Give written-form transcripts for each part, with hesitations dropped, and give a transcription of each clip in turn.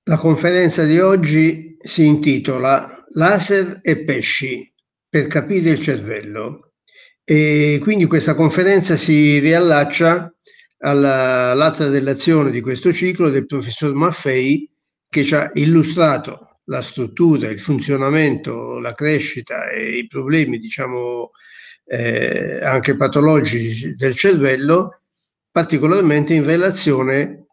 La conferenza di oggi si intitola Laser e pesci per capire il cervello e quindi questa conferenza si riallaccia all'altra relazione di questo ciclo del professor Maffei, che ci ha illustrato la struttura, il funzionamento, la crescita e i problemi, diciamo, anche patologici del cervello, particolarmente in relazione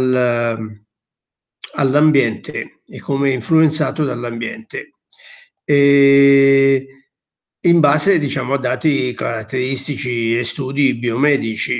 all'ambiente e come è influenzato dall'ambiente. E in base, diciamo, a dati caratteristici e studi biomedici.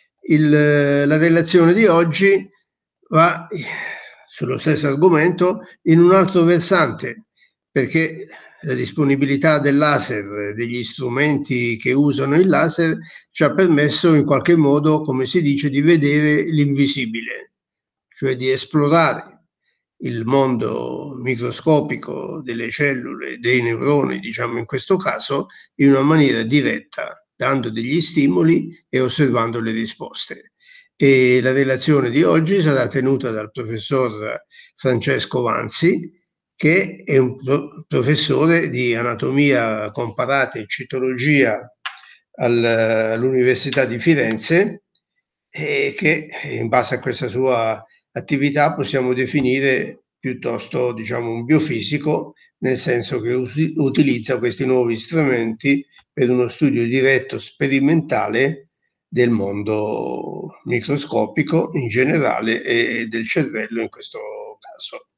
La relazione di oggi va sullo stesso argomento in un altro versante, perché la disponibilità del laser, degli strumenti che usano il laser, ci ha permesso in qualche modo, come si dice, di vedere l'invisibile, cioè di esplorare il mondo microscopico delle cellule, dei neuroni, diciamo in questo caso, in una maniera diretta, dando degli stimoli e osservando le risposte. E la relazione di oggi sarà tenuta dal professor Francesco Vanzi, che è un professore di anatomia comparata e citologia all'Università di Firenze, e che in base a questa sua attività possiamo definire piuttosto, diciamo, un biofisico, nel senso che utilizza questi nuovi strumenti per uno studio diretto sperimentale del mondo microscopico in generale e del cervello in questo caso.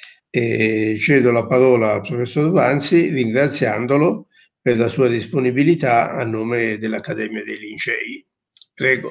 E cedo la parola al professor Vanzi, ringraziandolo per la sua disponibilità a nome dell'Accademia dei Lincei. Prego.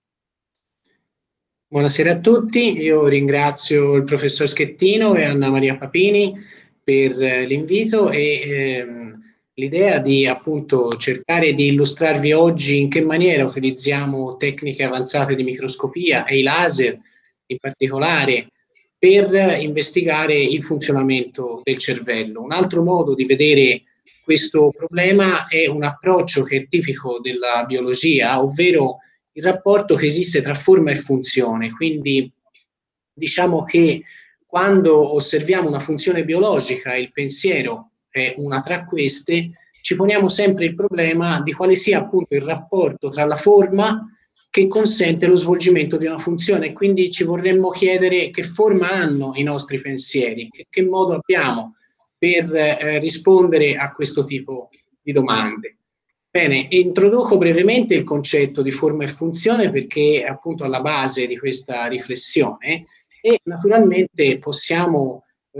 Buonasera a tutti, io ringrazio il professor Schettino e Anna Maria Papini per l'invito e l'idea di appunto cercare di illustrarvi oggi in che maniera utilizziamo tecniche avanzate di microscopia e i laser in particolare per investigare il funzionamento del cervello. Un altro modo di vedere questo problema è un approccio che è tipico della biologia, ovvero il rapporto che esiste tra forma e funzione. Quindi diciamo che quando osserviamo una funzione biologica, il pensiero è una tra queste, ci poniamo sempre il problema di quale sia appunto il rapporto tra la forma che consente lo svolgimento di una funzione. Quindi ci vorremmo chiedere che forma hanno i nostri pensieri, che modo abbiamo per rispondere a questo tipo di domande. Bene, introduco brevemente il concetto di forma e funzione perché è appunto alla base di questa riflessione e naturalmente possiamo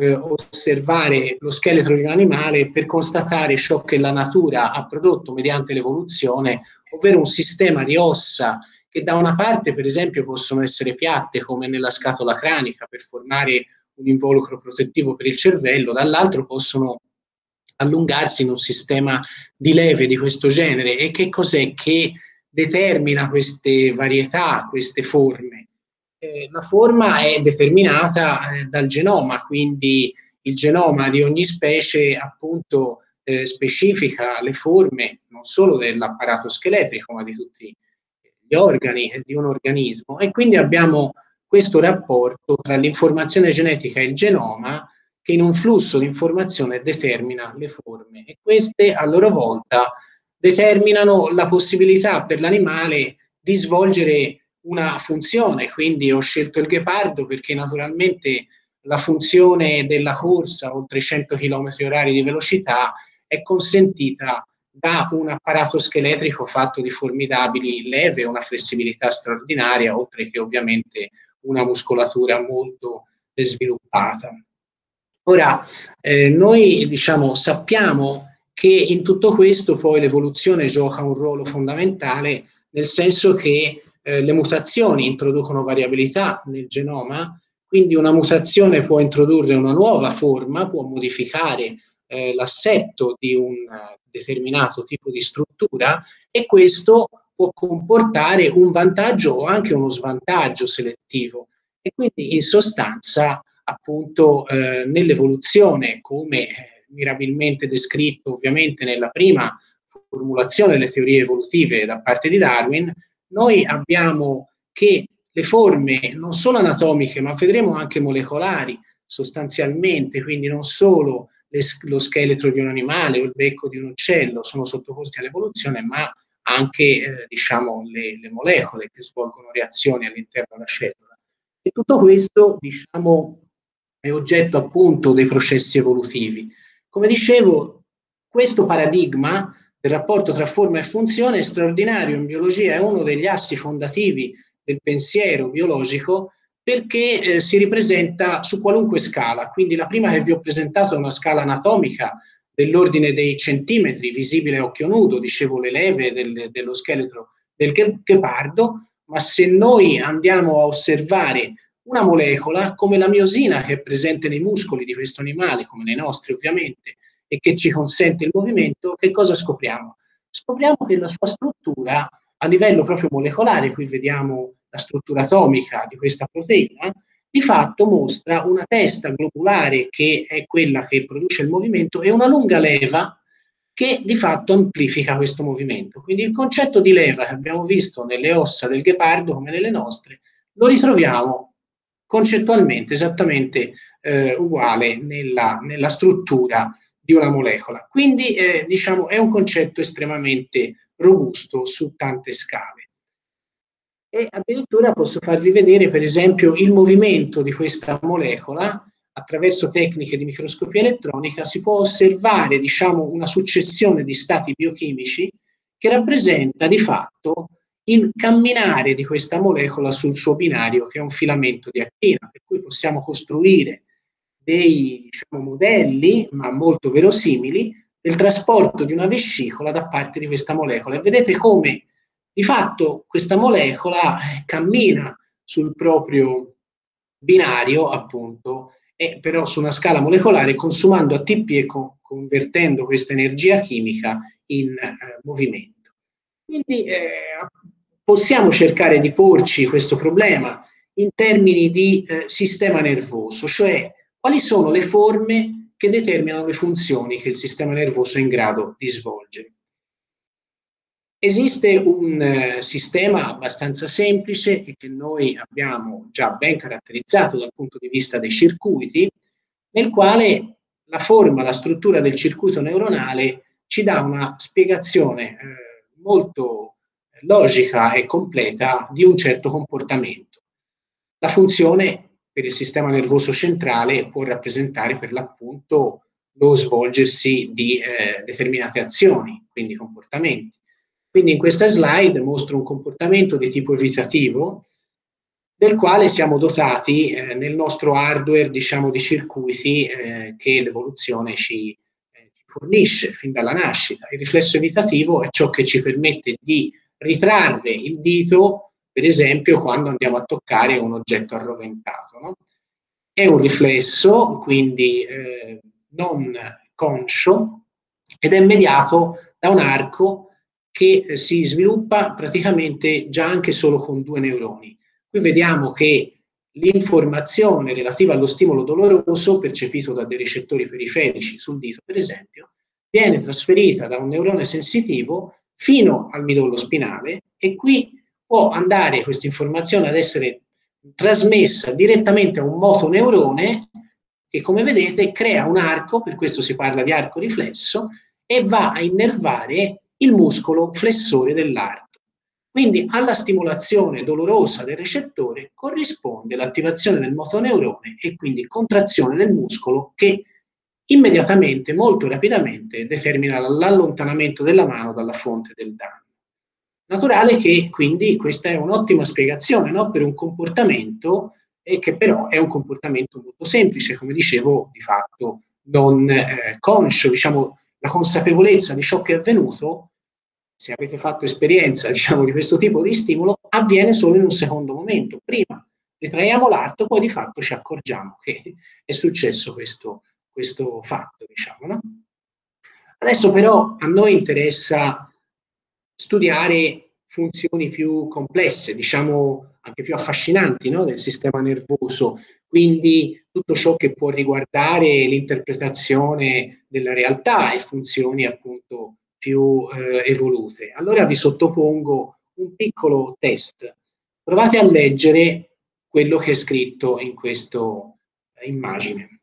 osservare lo scheletro di un animale per constatare ciò che la natura ha prodotto mediante l'evoluzione, ovvero un sistema di ossa che da una parte per esempio possono essere piatte come nella scatola cranica per formare un involucro protettivo per il cervello, dall'altro possono allungarsi in un sistema di leve di questo genere. E che cos'è che determina queste varietà, queste forme? La forma è determinata dal genoma, quindi il genoma di ogni specie appunto specifica le forme non solo dell'apparato scheletrico ma di tutti gli organi di un organismo, e quindi abbiamo questo rapporto tra l'informazione genetica e il genoma che in un flusso di informazione determina le forme, e queste a loro volta determinano la possibilità per l'animale di svolgere una funzione. Quindi ho scelto il ghepardo perché naturalmente la funzione della corsa oltre 100 km/h di velocità è consentita da un apparato scheletrico fatto di formidabili leve, una flessibilità straordinaria, oltre che ovviamente una muscolatura molto sviluppata. Ora, noi diciamo, sappiamo che in tutto questo poi l'evoluzione gioca un ruolo fondamentale, nel senso che le mutazioni introducono variabilità nel genoma, quindi una mutazione può introdurre una nuova forma, può modificare l'assetto di un determinato tipo di struttura, e questo può comportare un vantaggio o anche uno svantaggio selettivo. E quindi in sostanza appunto nell'evoluzione, come mirabilmente descritto ovviamente nella prima formulazione delle teorie evolutive da parte di Darwin, noi abbiamo che le forme non solo anatomiche ma vedremo anche molecolari sostanzialmente, quindi non solo lo scheletro di un animale o il becco di un uccello sono sottoposti all'evoluzione, ma anche diciamo, le molecole che svolgono reazioni all'interno della cellula. E tutto questo, diciamo, è oggetto appunto dei processi evolutivi. Come dicevo, questo paradigma del rapporto tra forma e funzione è straordinario in biologia, è uno degli assi fondativi del pensiero biologico, perché si ripresenta su qualunque scala. Quindi la prima che vi ho presentato è una scala anatomica dell'ordine dei centimetri, visibile a occhio nudo, dicevo le leve dello scheletro del ghepardo, ma se noi andiamo a osservare una molecola come la miosina che è presente nei muscoli di questo animale, come nei nostri ovviamente, e che ci consente il movimento, che cosa scopriamo? Scopriamo che la sua struttura a livello proprio molecolare, qui vediamo la struttura atomica di questa proteina, di fatto mostra una testa globulare che è quella che produce il movimento e una lunga leva che di fatto amplifica questo movimento. Quindi il concetto di leva che abbiamo visto nelle ossa del ghepardo come nelle nostre, lo ritroviamo concettualmente esattamente uguale nella struttura di una molecola. Quindi diciamo è un concetto estremamente robusto su tante scale. E addirittura posso farvi vedere per esempio il movimento di questa molecola attraverso tecniche di microscopia elettronica. Si può osservare, diciamo, una successione di stati biochimici che rappresenta di fatto il camminare di questa molecola sul suo binario, che è un filamento di actina, per cui possiamo costruire dei, diciamo, modelli, ma molto verosimili, del trasporto di una vescicola da parte di questa molecola. E vedete come di fatto questa molecola cammina sul proprio binario, appunto, e però su una scala molecolare, consumando ATP e convertendo questa energia chimica in movimento. Quindi possiamo cercare di porci questo problema in termini di sistema nervoso, cioè quali sono le forme che determinano le funzioni che il sistema nervoso è in grado di svolgere. Esiste un sistema abbastanza semplice e che noi abbiamo già ben caratterizzato dal punto di vista dei circuiti, nel quale la forma, la struttura del circuito neuronale ci dà una spiegazione molto logica e completa di un certo comportamento. La funzione per il sistema nervoso centrale può rappresentare per l'appunto lo svolgersi di determinate azioni, quindi comportamenti. Quindi in questa slide mostro un comportamento di tipo evitativo del quale siamo dotati nel nostro hardware, diciamo, di circuiti che l'evoluzione ci fornisce fin dalla nascita. Il riflesso evitativo è ciò che ci permette di ritrarre il dito, per esempio, quando andiamo a toccare un oggetto arroventato, no? È un riflesso, quindi non conscio, ed è mediato da un arco che si sviluppa praticamente già anche solo con 2 neuroni. Qui vediamo che l'informazione relativa allo stimolo doloroso, percepito da dei recettori periferici sul dito, per esempio, viene trasferita da un neurone sensitivo fino al midollo spinale e qui può andare questa informazione ad essere trasmessa direttamente a un motoneurone che, come vedete, crea un arco, per questo si parla di arco riflesso, e va a innervare il muscolo flessore dell'arto. Quindi alla stimolazione dolorosa del recettore corrisponde l'attivazione del motoneurone e quindi contrazione del muscolo che immediatamente, molto rapidamente, determina l'allontanamento della mano dalla fonte del danno. Naturale che quindi questa è un'ottima spiegazione, no? Per un comportamento che però è un comportamento molto semplice, come dicevo, di fatto non conscio, diciamo, la consapevolezza di ciò che è avvenuto, se avete fatto esperienza, diciamo, di questo tipo di stimolo, avviene solo in un secondo momento. Prima ritraiamo l'arto, poi di fatto ci accorgiamo che è successo questo fatto, diciamo, no? Adesso però a noi interessa studiare funzioni più complesse, diciamo anche più affascinanti, no? Del sistema nervoso, quindi tutto ciò che può riguardare l'interpretazione della realtà e funzioni appunto più evolute. Allora vi sottopongo un piccolo test. Provate a leggere quello che è scritto in questo immagine.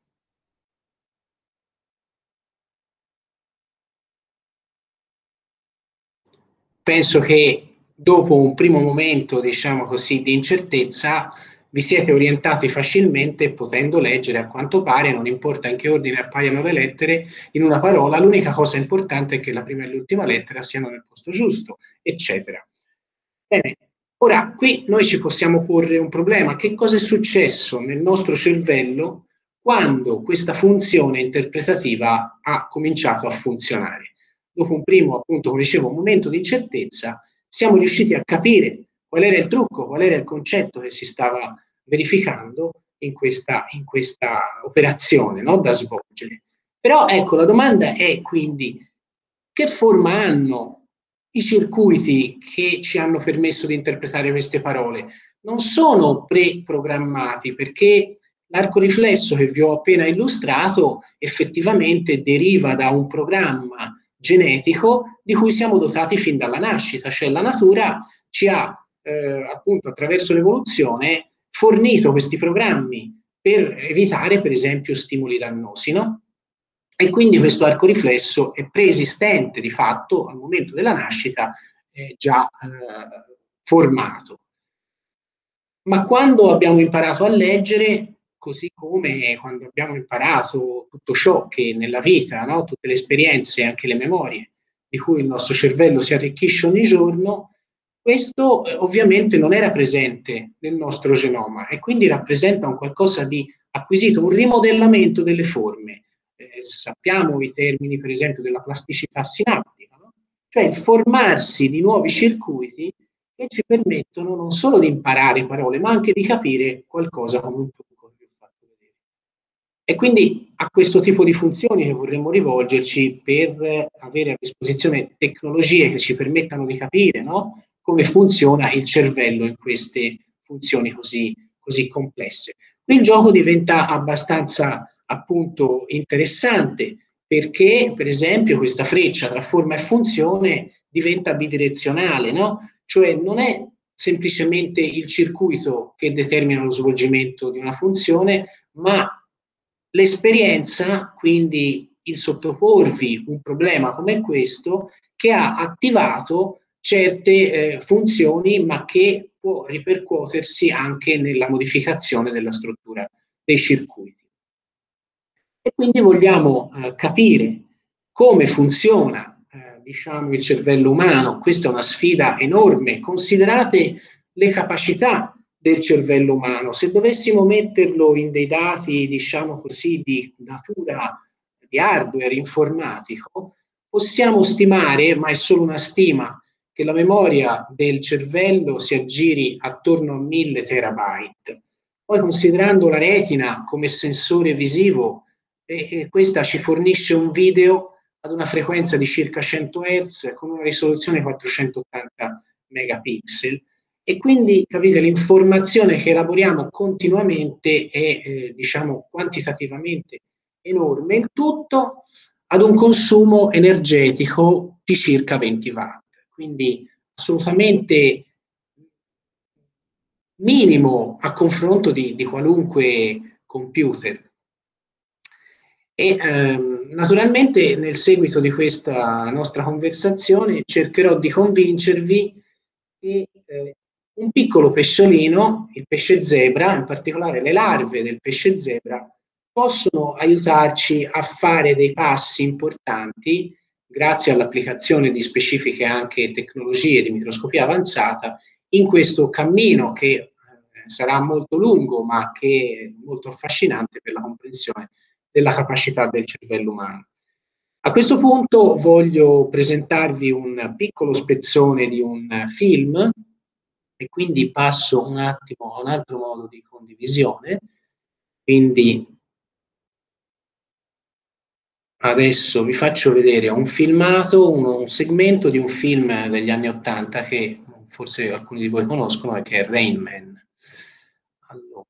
Penso che dopo un primo momento, diciamo così, di incertezza, vi siete orientati facilmente potendo leggere a quanto pare, non importa in che ordine appaiano le lettere, in una parola, l'unica cosa importante è che la prima e l'ultima lettera siano nel posto giusto, eccetera. Bene, ora qui noi ci possiamo porre un problema. Che cosa è successo nel nostro cervello quando questa funzione interpretativa ha cominciato a funzionare? Dopo un primo, appunto, come dicevo, momento di incertezza, siamo riusciti a capire qual era il trucco, qual era il concetto che si stava verificando in questa operazione, no, da svolgere. Però ecco, la domanda è quindi che forma hanno i circuiti che ci hanno permesso di interpretare queste parole? Non sono preprogrammati, perché l'arco riflesso che vi ho appena illustrato effettivamente deriva da un programma genetico di cui siamo dotati fin dalla nascita, cioè la natura ci ha appunto attraverso l'evoluzione fornito questi programmi per evitare per esempio stimoli dannosi, no? E quindi questo arco riflesso è preesistente di fatto al momento della nascita, già formato. Ma quando abbiamo imparato a leggere, così come quando abbiamo imparato tutto ciò che nella vita, no? Tutte le esperienze, anche le memorie, di cui il nostro cervello si arricchisce ogni giorno, questo ovviamente non era presente nel nostro genoma e quindi rappresenta un qualcosa di acquisito, un rimodellamento delle forme. Sappiamo i termini, per esempio, della plasticità sinaptica, no? Cioè il formarsi di nuovi circuiti che ci permettono non solo di imparare parole, ma anche di capire qualcosa come un trucco che vi ho fatto vedere. E quindi a questo tipo di funzioni che vorremmo rivolgerci per avere a disposizione tecnologie che ci permettano di capire, no, come funziona il cervello in queste funzioni così complesse. Qui il gioco diventa abbastanza appunto interessante perché per esempio questa freccia tra forma e funzione diventa bidirezionale, no? Cioè non è semplicemente il circuito che determina lo svolgimento di una funzione, ma l'esperienza, quindi il sottoporvi un problema come questo, che ha attivato certe funzioni, ma che può ripercuotersi anche nella modificazione della struttura dei circuiti. E quindi vogliamo capire come funziona diciamo, il cervello umano. Questa è una sfida enorme. Considerate le capacità del cervello umano. Se dovessimo metterlo in dei dati, diciamo così, di natura di hardware informatico, possiamo stimare, ma è solo una stima, che la memoria del cervello si aggiri attorno a 1000 terabyte. Poi considerando la retina come sensore visivo, questa ci fornisce un video ad una frequenza di circa 100 Hz con una risoluzione 480 megapixel e quindi capite l'informazione che elaboriamo continuamente è diciamo quantitativamente enorme, il tutto ad un consumo energetico di circa 20 watt, quindi assolutamente minimo a confronto di qualunque computer. E naturalmente nel seguito di questa nostra conversazione cercherò di convincervi che un piccolo pesciolino, il pesce zebra, in particolare le larve del pesce zebra, possono aiutarci a fare dei passi importanti grazie all'applicazione di specifiche anche tecnologie di microscopia avanzata in questo cammino che sarà molto lungo ma che è molto affascinante per la comprensione della capacità del cervello umano. A questo punto voglio presentarvi un piccolo spezzone di un film e quindi passo un attimo a un altro modo di condivisione. Quindi adesso vi faccio vedere un filmato, un segmento di un film degli anni '80 che forse alcuni di voi conoscono e che è Rain Man. Allora.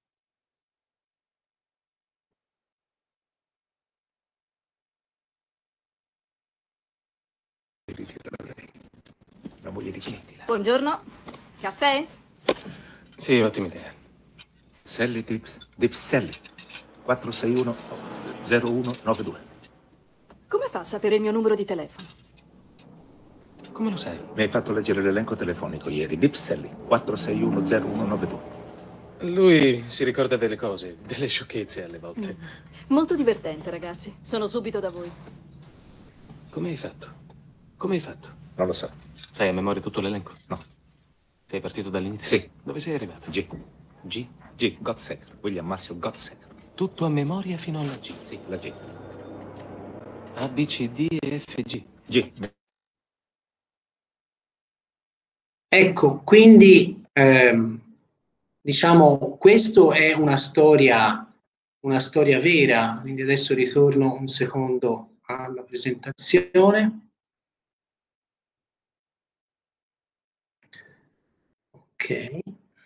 La moglie di Smettila. Buongiorno, caffè? Sì, ottima idea. Sally Dips Sally. 461 0192. Come fa a sapere il mio numero di telefono? Come lo sai? Mi hai fatto leggere l'elenco telefonico ieri. Dipselli 461 0192. Lui si ricorda delle cose, delle sciocchezze alle volte. Molto divertente, ragazzi. Sono subito da voi. Come hai fatto? Come hai fatto? Non lo so. Sai a memoria tutto l'elenco? No. Sei partito dall'inizio? Sì. Dove sei arrivato? G. G? G. Gottsager. William Marshall Gottsager. Tutto a memoria fino alla G? Sì, la G. A, B, C, D e F, G. G. Ecco, quindi diciamo, questo è una storia vera, quindi adesso ritorno un secondo alla presentazione. Ok.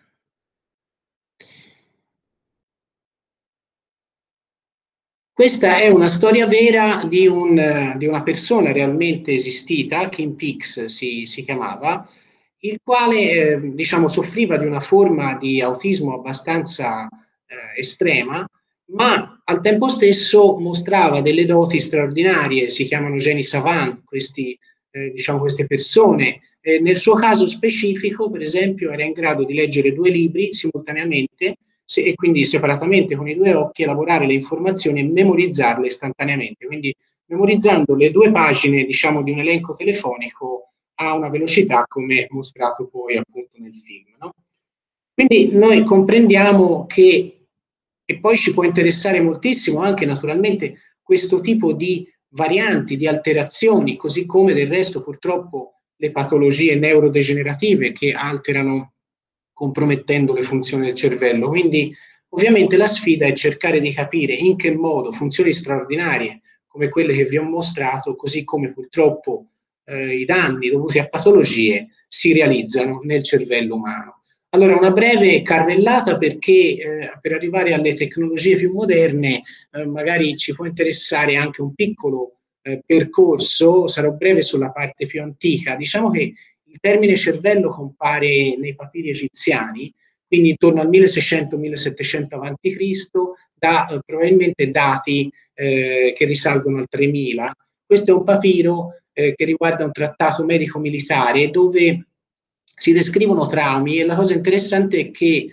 Questa è una storia vera di una persona realmente esistita, Kim Pix si chiamava, il quale diciamo, soffriva di una forma di autismo abbastanza estrema, ma al tempo stesso mostrava delle doti straordinarie, si chiamano geni savant, diciamo, queste persone. Nel suo caso specifico, per esempio, era in grado di leggere 2 libri simultaneamente e quindi separatamente con i 2 occhi elaborare le informazioni e memorizzarle istantaneamente. Quindi memorizzando le 2 pagine, diciamo, di un elenco telefonico a una velocità come mostrato poi appunto nel film, no? Quindi noi comprendiamo che, e poi ci può interessare moltissimo anche naturalmente questo tipo di varianti, di alterazioni, così come del resto purtroppo le patologie neurodegenerative che alterano compromettendo le funzioni del cervello. Quindi ovviamente la sfida è cercare di capire in che modo funzioni straordinarie come quelle che vi ho mostrato, così come purtroppo i danni dovuti a patologie si realizzano nel cervello umano. Allora, una breve carrellata perché per arrivare alle tecnologie più moderne magari ci può interessare anche un piccolo percorso, sarò breve sulla parte più antica. Diciamo che il termine cervello compare nei papiri egiziani, quindi intorno al 1600-1700 a.C., da probabilmente dati che risalgono al 3000. Questo è un papiro che riguarda un trattato medico-militare dove si descrivono traumi e la cosa interessante è che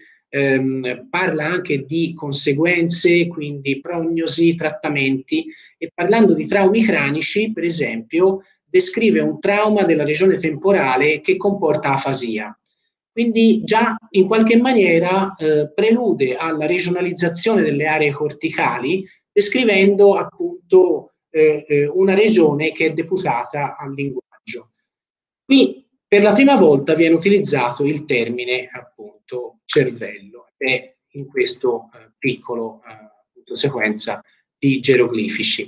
parla anche di conseguenze, quindi prognosi, trattamenti, e parlando di traumi cranici, per esempio, descrive un trauma della regione temporale che comporta afasia. Quindi già in qualche maniera prelude alla regionalizzazione delle aree corticali, descrivendo appunto una regione che è deputata al linguaggio. Qui per la prima volta viene utilizzato il termine appunto cervello e in questo piccolo sequenza di geroglifici.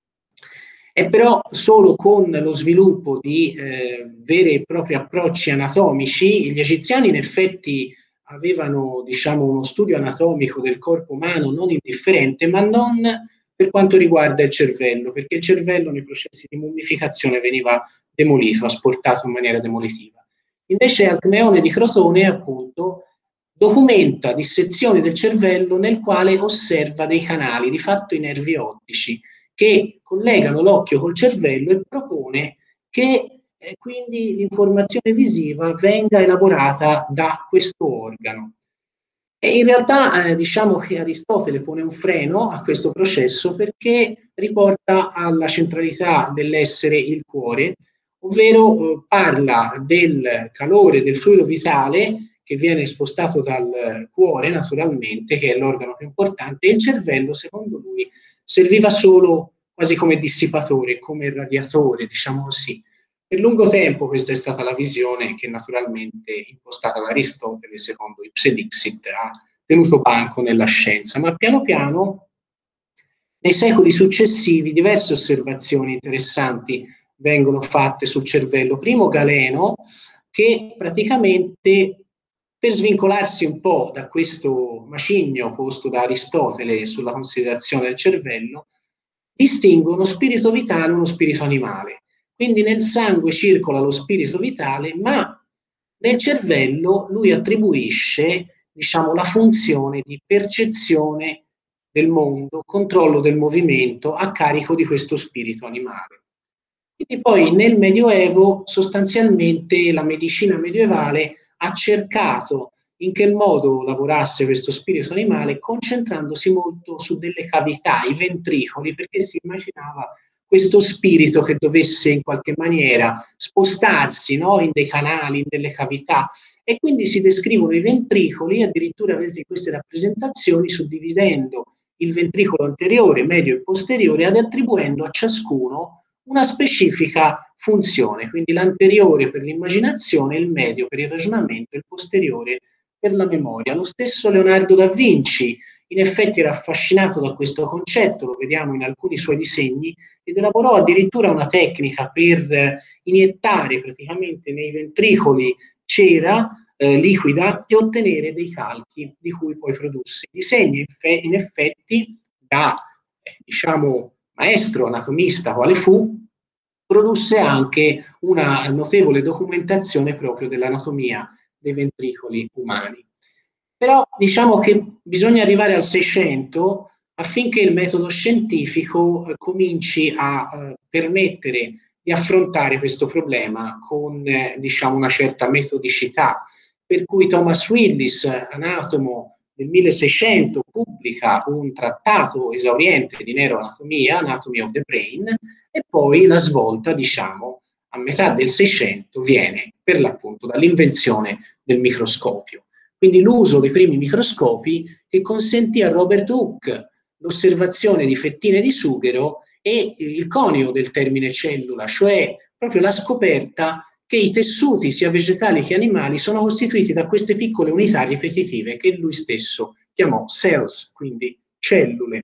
È però solo con lo sviluppo di veri e propri approcci anatomici, gli egiziani in effetti avevano, diciamo, uno studio anatomico del corpo umano non indifferente, ma non per quanto riguarda il cervello, perché il cervello nei processi di mummificazione veniva demolito, asportato in maniera demolitiva. Invece Alcmeone di Crotone, appunto, documenta dissezioni del cervello nel quale osserva dei canali, di fatto i nervi ottici, che collegano l'occhio col cervello e propone che quindi l'informazione visiva venga elaborata da questo organo. E in realtà diciamo che Aristotele pone un freno a questo processo perché riporta alla centralità dell'essere il cuore, ovvero parla del calore del fluido vitale che viene spostato dal cuore naturalmente, che è l'organo più importante, e il cervello, secondo lui, serviva solo quasi come dissipatore, come radiatore, diciamo così. Per lungo tempo questa è stata la visione che naturalmente, impostata da Aristotele, secondo Ipse Dixit, ha tenuto banco nella scienza, ma piano piano, nei secoli successivi, diverse osservazioni interessanti vengono fatte sul cervello. Primo Galeno, che praticamente per svincolarsi un po' da questo macigno posto da Aristotele sulla considerazione del cervello, distingue uno spirito vitale e uno spirito animale. Quindi nel sangue circola lo spirito vitale, ma nel cervello lui attribuisce, diciamo, la funzione di percezione del mondo, controllo del movimento a carico di questo spirito animale. Quindi poi nel Medioevo sostanzialmente la medicina medievale ha cercato in che modo lavorasse questo spirito animale, concentrandosi molto su delle cavità, i ventricoli, perché si immaginava questo spirito che dovesse in qualche maniera spostarsi, no, in dei canali, in delle cavità, e quindi si descrivono i ventricoli, addirittura vedete queste rappresentazioni, suddividendo il ventricolo anteriore, medio e posteriore, ed attribuendo a ciascuno una specifica funzione, quindi l'anteriore per l'immaginazione, il medio per il ragionamento e il posteriore per la memoria. Lo stesso Leonardo da Vinci in effetti era affascinato da questo concetto, lo vediamo in alcuni suoi disegni, ed elaborò addirittura una tecnica per iniettare praticamente nei ventricoli cera liquida e ottenere dei calchi di cui poi produsse i disegni. In effetti, da diciamo maestro anatomista quale fu, produsse anche una notevole documentazione proprio dell'anatomia dei ventricoli umani. Però diciamo che bisogna arrivare al 600 affinché il metodo scientifico cominci a permettere di affrontare questo problema con diciamo una certa metodicità, per cui Thomas Willis, anatomo del 1600, pubblica un trattato esauriente di neuroanatomia, Anatomy of the Brain, e poi la svolta, diciamo, a metà del 600 viene per l'appunto dall'invenzione del microscopio. Quindi l'uso dei primi microscopi che consentì a Robert Hooke l'osservazione di fettine di sughero e il conio del termine cellula, cioè proprio la scoperta che i tessuti sia vegetali che animali sono costituiti da queste piccole unità ripetitive che lui stesso chiamò cells, quindi cellule.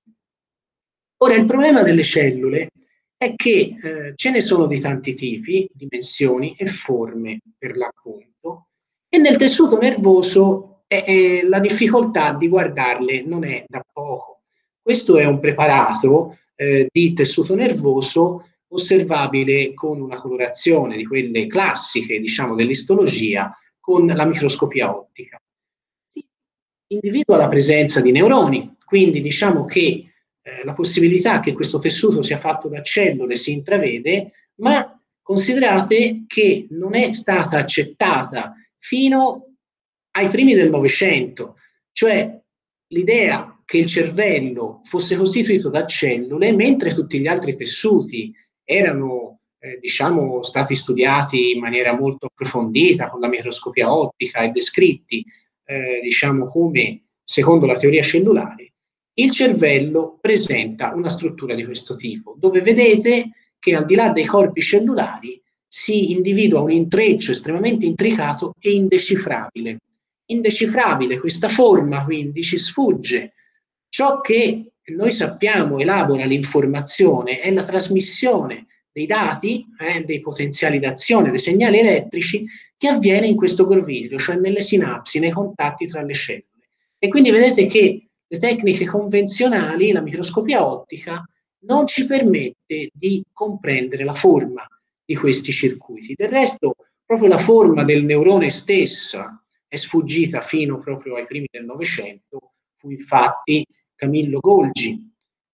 Ora, il problema delle cellule è che ce ne sono di tanti tipi, dimensioni e forme per l'appunto, e nel tessuto nervoso la difficoltà di guardarle non è da poco. Questo è un preparato di tessuto nervoso osservabile con una colorazione di quelle classiche, diciamo, dell'istologia, con la microscopia ottica. Si individua la presenza di neuroni, quindi diciamo che la possibilità che questo tessuto sia fatto da cellule si intravede, ma considerate che non è stata accettata fino ai primi del Novecento, cioè l'idea che il cervello fosse costituito da cellule, mentre tutti gli altri tessuti erano diciamo stati studiati in maniera molto approfondita con la microscopia ottica e descritti diciamo come secondo la teoria cellulare. Il cervello presenta una struttura di questo tipo, dove vedete che al di là dei corpi cellulari si individua un intreccio estremamente intricato e indecifrabile. Indecifrabile questa forma, quindi ci sfugge. Ciò che noi sappiamo elabora l'informazione è la trasmissione dei dati, dei potenziali d'azione, dei segnali elettrici che avviene in questo groviglio, cioè nelle sinapsi, nei contatti tra le cellule. E quindi vedete che le tecniche convenzionali, la microscopia ottica, non ci permette di comprendere la forma di questi circuiti. Del resto, proprio la forma del neurone stessa è sfuggita fino proprio ai primi del Novecento. Fu infatti Camillo Golgi,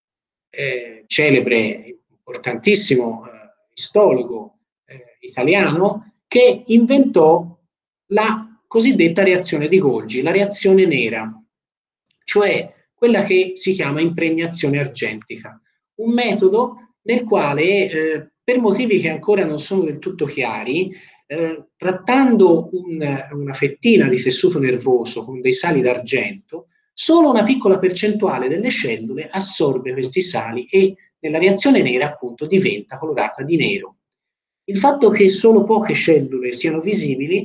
celebre, importantissimo istologo italiano, che inventò la cosiddetta reazione di Golgi, la reazione nera, cioè quella che si chiama impregnazione argentica, un metodo nel quale, per motivi che ancora non sono del tutto chiari, trattando una fettina di tessuto nervoso con dei sali d'argento, solo una piccola percentuale delle cellule assorbe questi sali e nella reazione nera appunto diventa colorata di nero. Il fatto che solo poche cellule siano visibili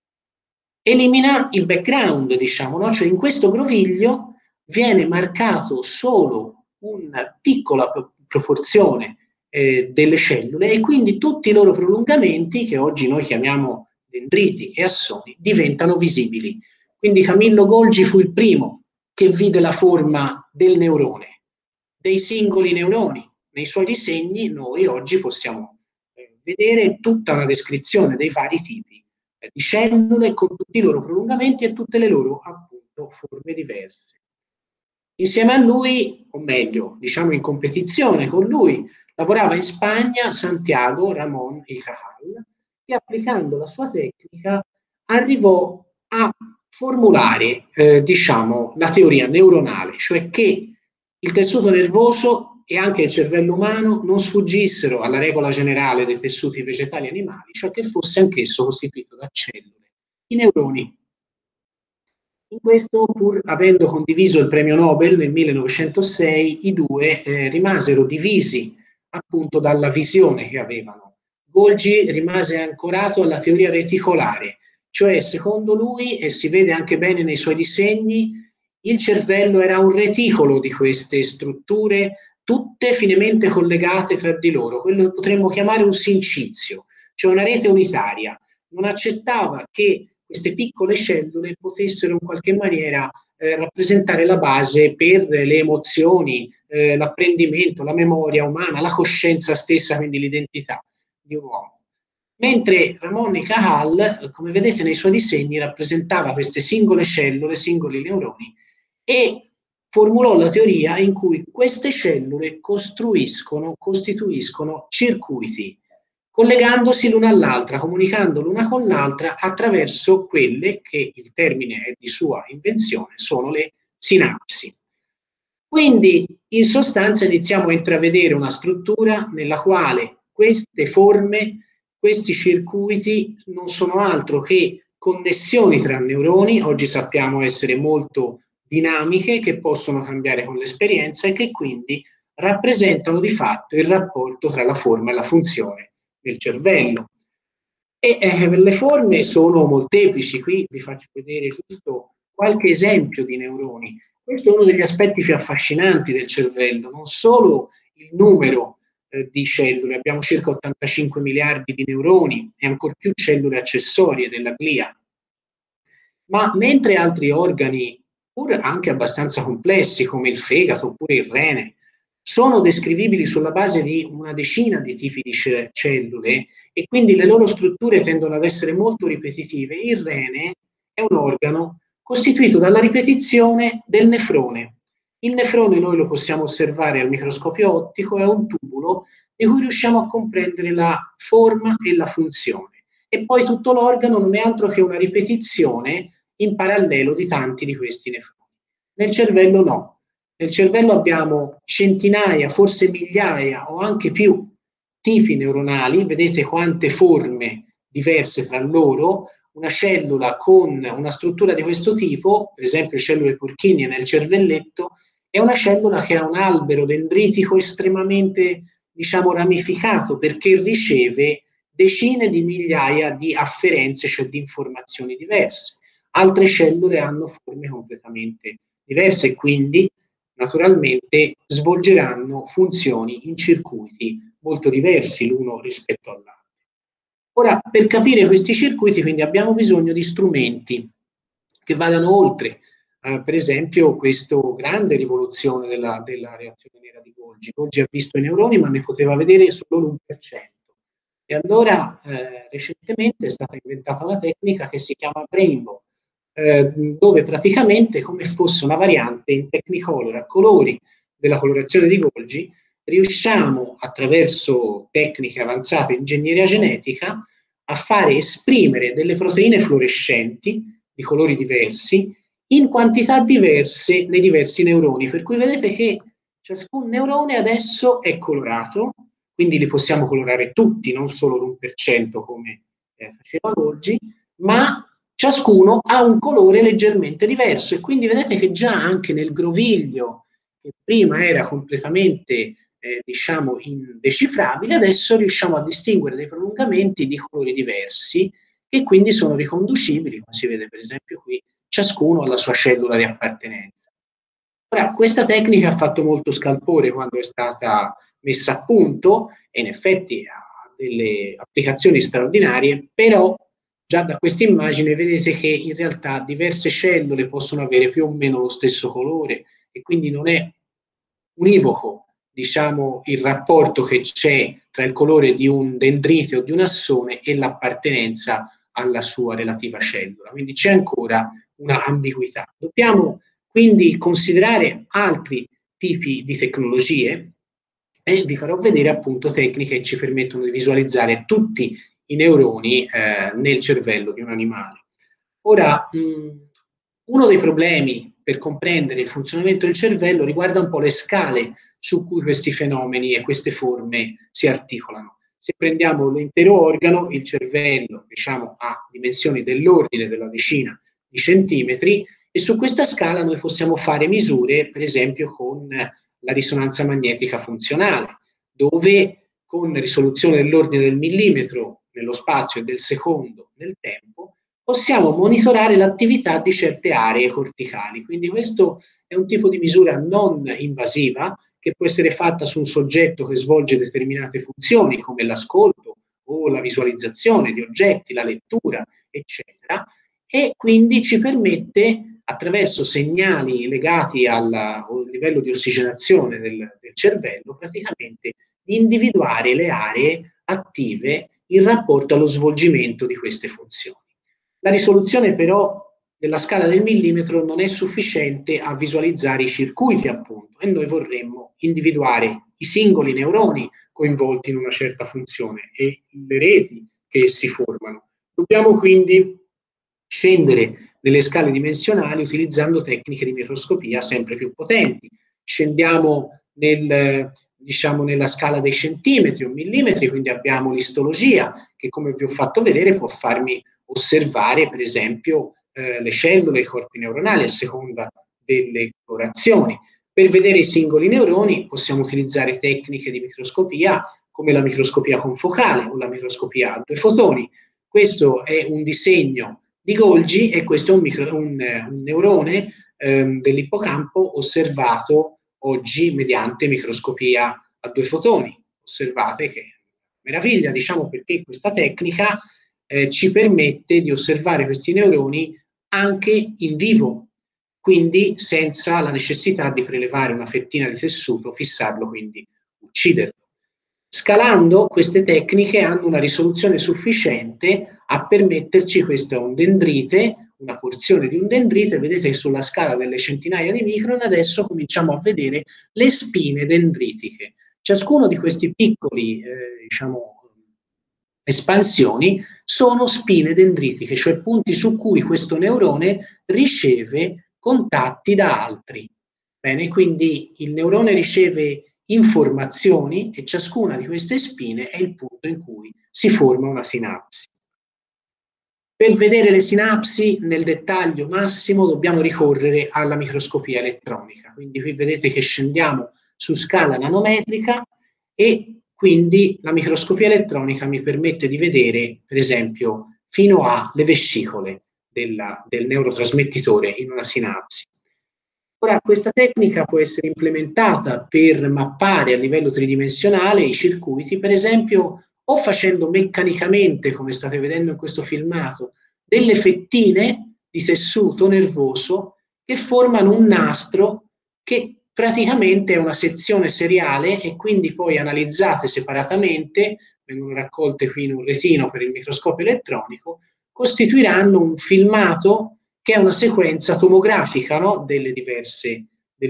elimina il background, diciamo, no? Cioè in questo groviglio viene marcato solo una piccola proporzione delle cellule e quindi tutti i loro prolungamenti, che oggi noi chiamiamo dendriti e assoni, diventano visibili. Quindi Camillo Golgi fu il primo che vide la forma del neurone, dei singoli neuroni. Nei suoi disegni noi oggi possiamo vedere tutta una descrizione dei vari tipi di cellule con tutti i loro prolungamenti e tutte le loro appunto forme diverse. Insieme a lui, o meglio, diciamo in competizione con lui, lavorava in Spagna Santiago Ramón y Cajal, che applicando la sua tecnica arrivò a formulare, diciamo, la teoria neuronale, cioè che il tessuto nervoso e anche il cervello umano non sfuggissero alla regola generale dei tessuti vegetali e animali, cioè che fosse anch'esso costituito da cellule, i neuroni. In questo, pur avendo condiviso il premio Nobel nel 1906, i due rimasero divisi appunto dalla visione che avevano. Golgi rimase ancorato alla teoria reticolare, cioè secondo lui, e si vede anche bene nei suoi disegni, il cervello era un reticolo di queste strutture, tutte finemente collegate tra di loro, quello che potremmo chiamare un sincizio, cioè una rete unitaria. Non accettava che queste piccole cellule potessero in qualche maniera rappresentare la base per le emozioni, l'apprendimento, la memoria umana, la coscienza stessa, quindi l'identità di un uomo. Mentre Ramón y Cajal, come vedete nei suoi disegni, rappresentava queste singole cellule, singoli neuroni, e formulò la teoria in cui queste cellule costituiscono circuiti, collegandosi l'una all'altra, comunicando l'una con l'altra attraverso quelle che, il termine è di sua invenzione, sono le sinapsi. Quindi, in sostanza, iniziamo a intravedere una struttura nella quale queste forme, questi circuiti non sono altro che connessioni tra neuroni, oggi sappiamo essere molto dinamiche, che possono cambiare con l'esperienza e che quindi rappresentano di fatto il rapporto tra la forma e la funzione del cervello. E le forme sono molteplici, qui vi faccio vedere giusto qualche esempio di neuroni. Questo è uno degli aspetti più affascinanti del cervello, non solo il numero di cellule, abbiamo circa 85 miliardi di neuroni e ancor più cellule accessorie della glia, ma mentre altri organi, pur anche abbastanza complessi come il fegato oppure il rene, sono descrivibili sulla base di una decina di tipi di cellule e quindi le loro strutture tendono ad essere molto ripetitive, il rene è un organo costituito dalla ripetizione del nefrone. Il nefrone noi lo possiamo osservare al microscopio ottico, è un tubulo di cui riusciamo a comprendere la forma e la funzione. E poi tutto l'organo non è altro che una ripetizione in parallelo di tanti di questi nefroni. Nel cervello no. Nel cervello abbiamo centinaia, forse migliaia o anche più tipi neuronali, vedete quante forme diverse tra loro. Una cellula con una struttura di questo tipo, per esempio cellule Purkinje nel cervelletto, è una cellula che ha un albero dendritico estremamente, diciamo, ramificato, perché riceve decine di migliaia di afferenze, cioè di informazioni diverse. Altre cellule hanno forme completamente diverse e quindi naturalmente svolgeranno funzioni in circuiti molto diversi l'uno rispetto all'altro. Ora, per capire questi circuiti, quindi abbiamo bisogno di strumenti che vadano oltre, per esempio, questa grande rivoluzione della reazione nera di Golgi. Golgi ha visto i neuroni, ma ne poteva vedere solo l'1%. E allora, recentemente è stata inventata una tecnica che si chiama Brainbow, dove praticamente, come fosse una variante in Technicolor a colori della colorazione di Golgi, riusciamo attraverso tecniche avanzate in ingegneria genetica a fare esprimere delle proteine fluorescenti di colori diversi in quantità diverse nei diversi neuroni, per cui vedete che ciascun neurone adesso è colorato, quindi li possiamo colorare tutti, non solo l'1% come faceva Golgi, ma ciascuno ha un colore leggermente diverso e quindi vedete che già anche nel groviglio, che prima era completamente diciamo indecifrabile, adesso riusciamo a distinguere dei prolungamenti di colori diversi e quindi sono riconducibili, come si vede per esempio qui, ciascuno alla sua cellula di appartenenza. Ora, questa tecnica ha fatto molto scalpore quando è stata messa a punto e in effetti ha delle applicazioni straordinarie, però già da questa immagine vedete che in realtà diverse cellule possono avere più o meno lo stesso colore e quindi non è univoco, diciamo, il rapporto che c'è tra il colore di un dendrite o di un assone e l'appartenenza alla sua relativa cellula. Quindi c'è ancora una ambiguità. Dobbiamo quindi considerare altri tipi di tecnologie, e vi farò vedere appunto tecniche che ci permettono di visualizzare tutti i neuroni nel cervello di un animale. Ora, uno dei problemi per comprendere il funzionamento del cervello riguarda un po' le scale su cui questi fenomeni e queste forme si articolano. Se prendiamo l'intero organo, il cervello, diciamo, ha dimensioni dell'ordine della decina di centimetri, e su questa scala noi possiamo fare misure, per esempio, con la risonanza magnetica funzionale, dove con risoluzione dell'ordine del millimetro nello spazio e del secondo nel tempo, possiamo monitorare l'attività di certe aree corticali. Quindi questo è un tipo di misura non invasiva che può essere fatta su un soggetto che svolge determinate funzioni come l'ascolto o la visualizzazione di oggetti, la lettura, eccetera, e quindi ci permette, attraverso segnali legati al livello di ossigenazione del cervello, praticamente di individuare le aree attive in rapporto allo svolgimento di queste funzioni. La risoluzione però della scala del millimetro non è sufficiente a visualizzare i circuiti, appunto, e noi vorremmo individuare i singoli neuroni coinvolti in una certa funzione e le reti che essi formano. Dobbiamo quindi scendere nelle scale dimensionali utilizzando tecniche di microscopia sempre più potenti. Scendiamo nella scala dei centimetri o millimetri, quindi abbiamo l'istologia che, come vi ho fatto vedere, può farmi osservare per esempio le cellule e i corpi neuronali a seconda delle colorazioni. Per vedere i singoli neuroni possiamo utilizzare tecniche di microscopia come la microscopia confocale o la microscopia a 2 fotoni. Questo è un disegno di Golgi e questo è un neurone dell'ippocampo osservato oggi mediante microscopia a 2 fotoni. Osservate che meraviglia, diciamo, perché questa tecnica ci permette di osservare questi neuroni anche in vivo, quindi senza la necessità di prelevare una fettina di tessuto, fissarlo, quindi ucciderlo. Scalando, queste tecniche hanno una risoluzione sufficiente a permetterci, questa è un dendrite, una porzione di un dendrite, vedete che sulla scala delle centinaia di micron adesso cominciamo a vedere le spine dendritiche. Ciascuno di questi piccoli, espansioni sono spine dendritiche, cioè punti su cui questo neurone riceve contatti da altri. Bene, quindi il neurone riceve informazioni e ciascuna di queste spine è il punto in cui si forma una sinapsi. Per vedere le sinapsi nel dettaglio massimo dobbiamo ricorrere alla microscopia elettronica. Quindi qui vedete che scendiamo su scala nanometrica e quindi la microscopia elettronica mi permette di vedere, per esempio, fino alle vescicole del neurotrasmettitore in una sinapsi. Ora, questa tecnica può essere implementata per mappare a livello tridimensionale i circuiti, per esempio, o facendo meccanicamente, come state vedendo in questo filmato, delle fettine di tessuto nervoso che formano un nastro che praticamente è una sezione seriale e quindi poi analizzate separatamente, vengono raccolte qui in un retino per il microscopio elettronico, costituiranno un filmato che è una sequenza tomografica, no? delle diverse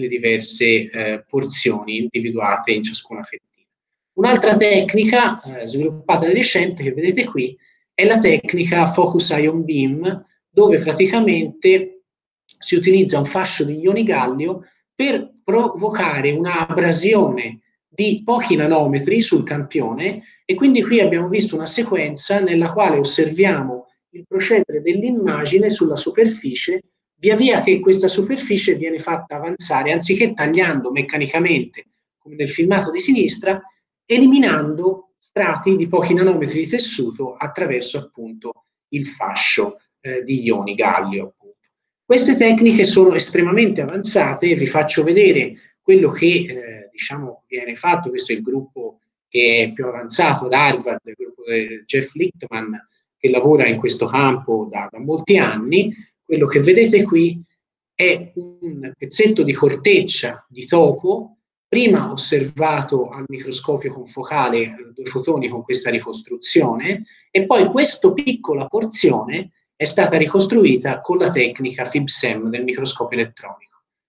porzioni individuate in ciascuna fettina. Un'altra tecnica sviluppata di recente, che vedete qui, è la tecnica Focus Ion Beam, dove praticamente si utilizza un fascio di ioni gallio per provocare una abrasione di pochi nanometri sul campione, e quindi qui abbiamo visto una sequenza nella quale osserviamo il procedere dell'immagine sulla superficie, via via che questa superficie viene fatta avanzare, anziché tagliando meccanicamente, come nel filmato di sinistra, eliminando strati di pochi nanometri di tessuto attraverso appunto il fascio di ioni gallio. Queste tecniche sono estremamente avanzate e vi faccio vedere quello che viene fatto. Questo è il gruppo che è più avanzato ad Harvard, il gruppo di Jeff Lichtman, che lavora in questo campo da molti anni. Quello che vedete qui è un pezzetto di corteccia di topo, prima osservato al microscopio confocale 2 fotoni con questa ricostruzione, e poi questa piccola porzione è stata ricostruita con la tecnica FIB-SEM del microscopio elettronico.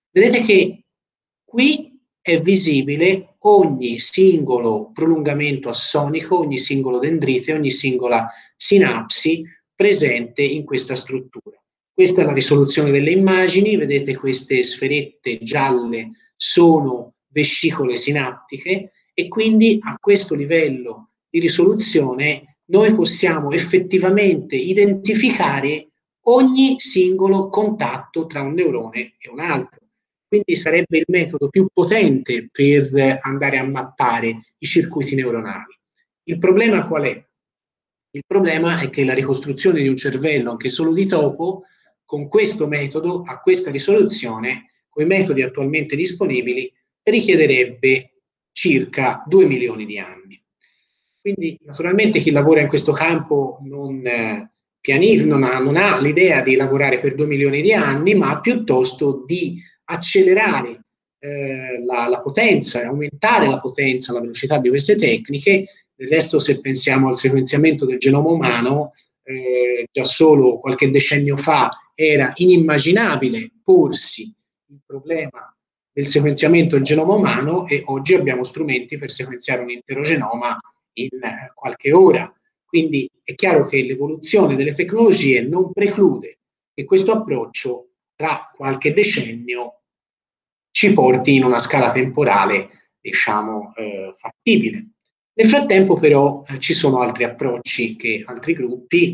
Vedete che qui è visibile ogni singolo prolungamento assonico, ogni singolo dendrite, ogni singola sinapsi presente in questa struttura. Questa è la risoluzione delle immagini, vedete queste sferette gialle sono vescicole sinaptiche e quindi a questo livello di risoluzione noi possiamo effettivamente identificare ogni singolo contatto tra un neurone e un altro. Quindi sarebbe il metodo più potente per andare a mappare i circuiti neuronali. Il problema qual è? Il problema è che la ricostruzione di un cervello, anche solo di topo, con questo metodo, a questa risoluzione, con i metodi attualmente disponibili, richiederebbe circa 2 milioni di anni. Quindi naturalmente chi lavora in questo campo non ha l'idea di lavorare per 2 milioni di anni, ma piuttosto di accelerare la potenza, aumentare la potenza, la velocità di queste tecniche. Del resto, se pensiamo al sequenziamento del genoma umano, già solo qualche decennio fa era inimmaginabile porsi il problema del sequenziamento del genoma umano e oggi abbiamo strumenti per sequenziare un intero genoma in qualche ora. Quindi è chiaro che l'evoluzione delle tecnologie non preclude che questo approccio tra qualche decennio ci porti in una scala temporale, diciamo, fattibile. Nel frattempo però ci sono altri approcci che altri gruppi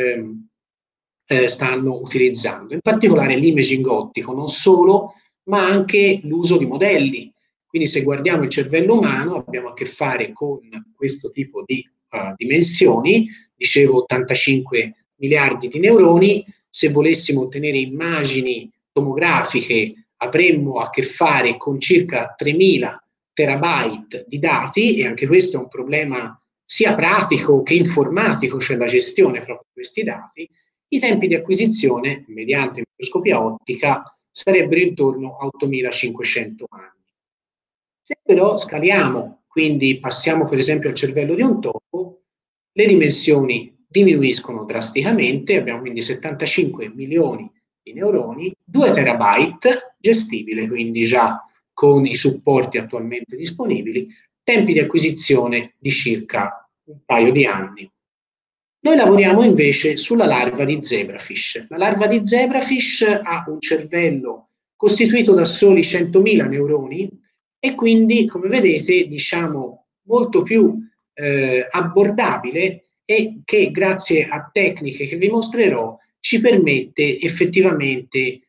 stanno utilizzando, in particolare l'imaging ottico, non solo, ma anche l'uso di modelli. Quindi se guardiamo il cervello umano abbiamo a che fare con questo tipo di dimensioni, dicevo 85 miliardi di neuroni. Se volessimo ottenere immagini tomografiche avremmo a che fare con circa 3000 terabyte di dati, e anche questo è un problema sia pratico che informatico, cioè la gestione proprio di questi dati. I tempi di acquisizione mediante microscopia ottica sarebbero intorno a 8500 anni. Se però scaliamo, quindi passiamo per esempio al cervello di un topo, le dimensioni diminuiscono drasticamente, abbiamo quindi 75 milioni di neuroni, 2 terabyte gestibile, quindi già con i supporti attualmente disponibili, tempi di acquisizione di circa un paio di anni. Noi lavoriamo invece sulla larva di zebrafish. La larva di zebrafish ha un cervello costituito da soli 100.000 neuroni e quindi, come vedete, diciamo molto più abbordabile e che grazie a tecniche che vi mostrerò ci permette effettivamente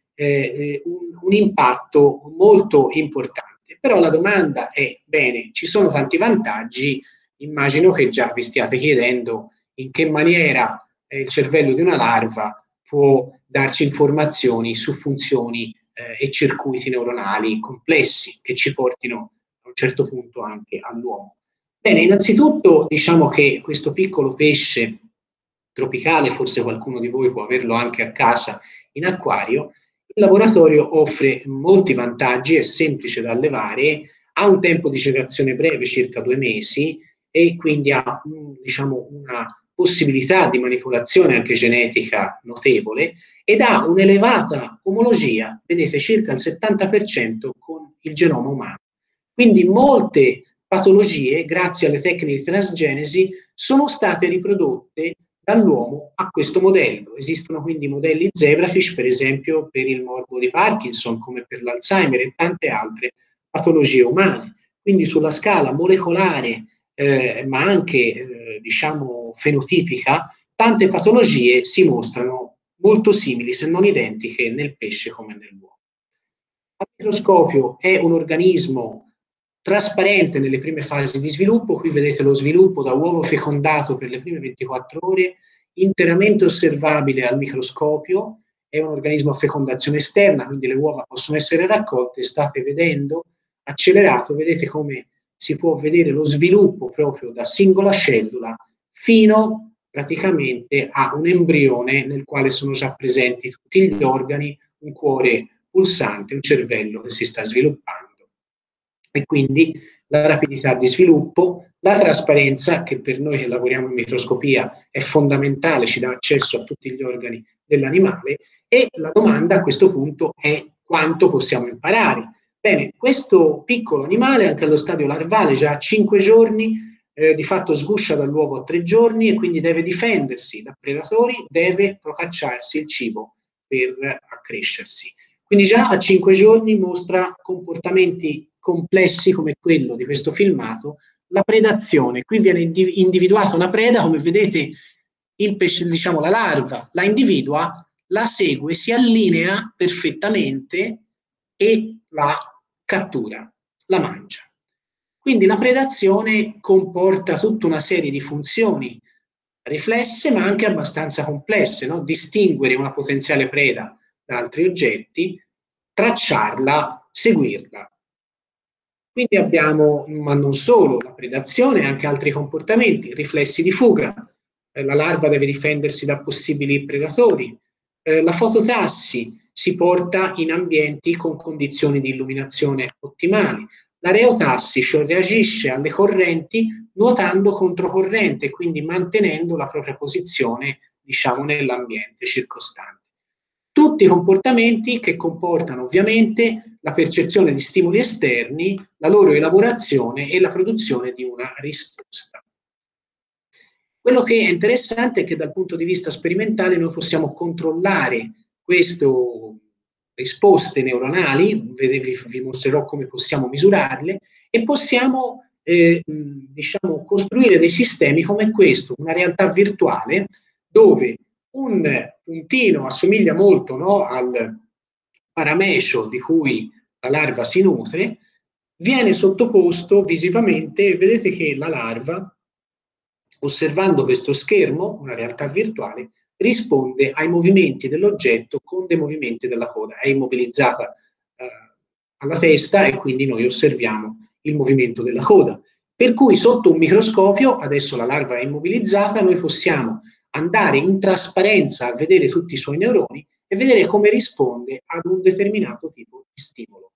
un impatto molto importante. Però la domanda è, bene, ci sono tanti vantaggi, immagino che già vi stiate chiedendo in che maniera il cervello di una larva può darci informazioni su funzioni e circuiti neuronali complessi che ci portino a un certo punto anche all'uomo. Bene, innanzitutto diciamo che questo piccolo pesce tropicale, forse qualcuno di voi può averlo anche a casa in acquario, il laboratorio offre molti vantaggi, è semplice da allevare, ha un tempo di gestazione breve, circa 2 mesi, e quindi ha diciamo, una possibilità di manipolazione anche genetica notevole ed ha un'elevata omologia, vedete circa il 70% con il genoma umano. Quindi molte patologie, grazie alle tecniche di transgenesi, sono state riprodotte dall'uomo a questo modello. Esistono quindi modelli zebrafish, per esempio, per il morbo di Parkinson, come per l'Alzheimer e tante altre patologie umane. Quindi sulla scala molecolare, ma anche diciamo fenotipica, tante patologie si mostrano molto simili, se non identiche, nel pesce come nell'uomo. Il microscopio è un organismo trasparente nelle prime fasi di sviluppo. Qui vedete lo sviluppo da uovo fecondato per le prime 24 ore, interamente osservabile al microscopio. È un organismo a fecondazione esterna, quindi le uova possono essere raccolte. State vedendo accelerato, vedete come si può vedere lo sviluppo proprio da singola cellula fino praticamente a un embrione nel quale sono già presenti tutti gli organi, un cuore pulsante, un cervello che si sta sviluppando. E quindi la rapidità di sviluppo, la trasparenza, che per noi che lavoriamo in microscopia è fondamentale, ci dà accesso a tutti gli organi dell'animale, e la domanda a questo punto è quanto possiamo imparare. Bene, questo piccolo animale, anche allo stadio larvale, già a 5 giorni, di fatto sguscia dall'uovo a 3 giorni e quindi deve difendersi da predatori, deve procacciarsi il cibo per accrescersi. Quindi già a 5 giorni mostra comportamenti complessi come quello di questo filmato. La predazione, qui viene individuata una preda, come vedete il pesce, diciamo la larva, la individua, la segue, si allinea perfettamente e la cattura, la mangia. Quindi la predazione comporta tutta una serie di funzioni riflesse ma anche abbastanza complesse, no? Distinguere una potenziale preda da altri oggetti, tracciarla, seguirla. Quindi abbiamo, ma non solo, la predazione, anche altri comportamenti, riflessi di fuga. La larva deve difendersi da possibili predatori. La fototassi si porta in ambienti con condizioni di illuminazione ottimali. La reotassi, cioè reagisce alle correnti nuotando controcorrente, quindi mantenendo la propria posizione, diciamo, nell'ambiente circostante. Tutti comportamenti che comportano ovviamente la percezione di stimoli esterni, la loro elaborazione e la produzione di una risposta. Quello che è interessante è che dal punto di vista sperimentale noi possiamo controllare queste risposte neuronali, vi mostrerò come possiamo misurarle, e possiamo diciamo, costruire dei sistemi come questo, una realtà virtuale dove un puntino assomiglia molto, no, al paramecio di cui la larva si nutre, viene sottoposto visivamente e vedete che la larva, osservando questo schermo, una realtà virtuale, risponde ai movimenti dell'oggetto con dei movimenti della coda. È immobilizzata alla testa e quindi noi osserviamo il movimento della coda. Per cui sotto un microscopio, adesso la larva è immobilizzata, noi possiamo andare in trasparenza a vedere tutti i suoi neuroni e vedere come risponde ad un determinato tipo di stimolo.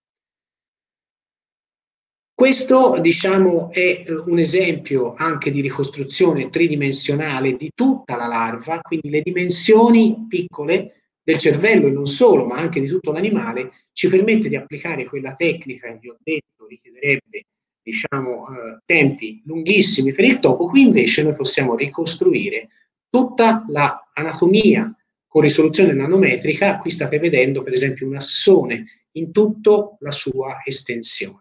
Questo, diciamo, è un esempio anche di ricostruzione tridimensionale di tutta la larva, quindi le dimensioni piccole del cervello e non solo, ma anche di tutto l'animale, ci permette di applicare quella tecnica che vi ho detto richiederebbe, diciamo, tempi lunghissimi per il topo. Qui invece noi possiamo ricostruire tutta l'anatomia con risoluzione nanometrica. Qui state vedendo per esempio un assone in tutta la sua estensione.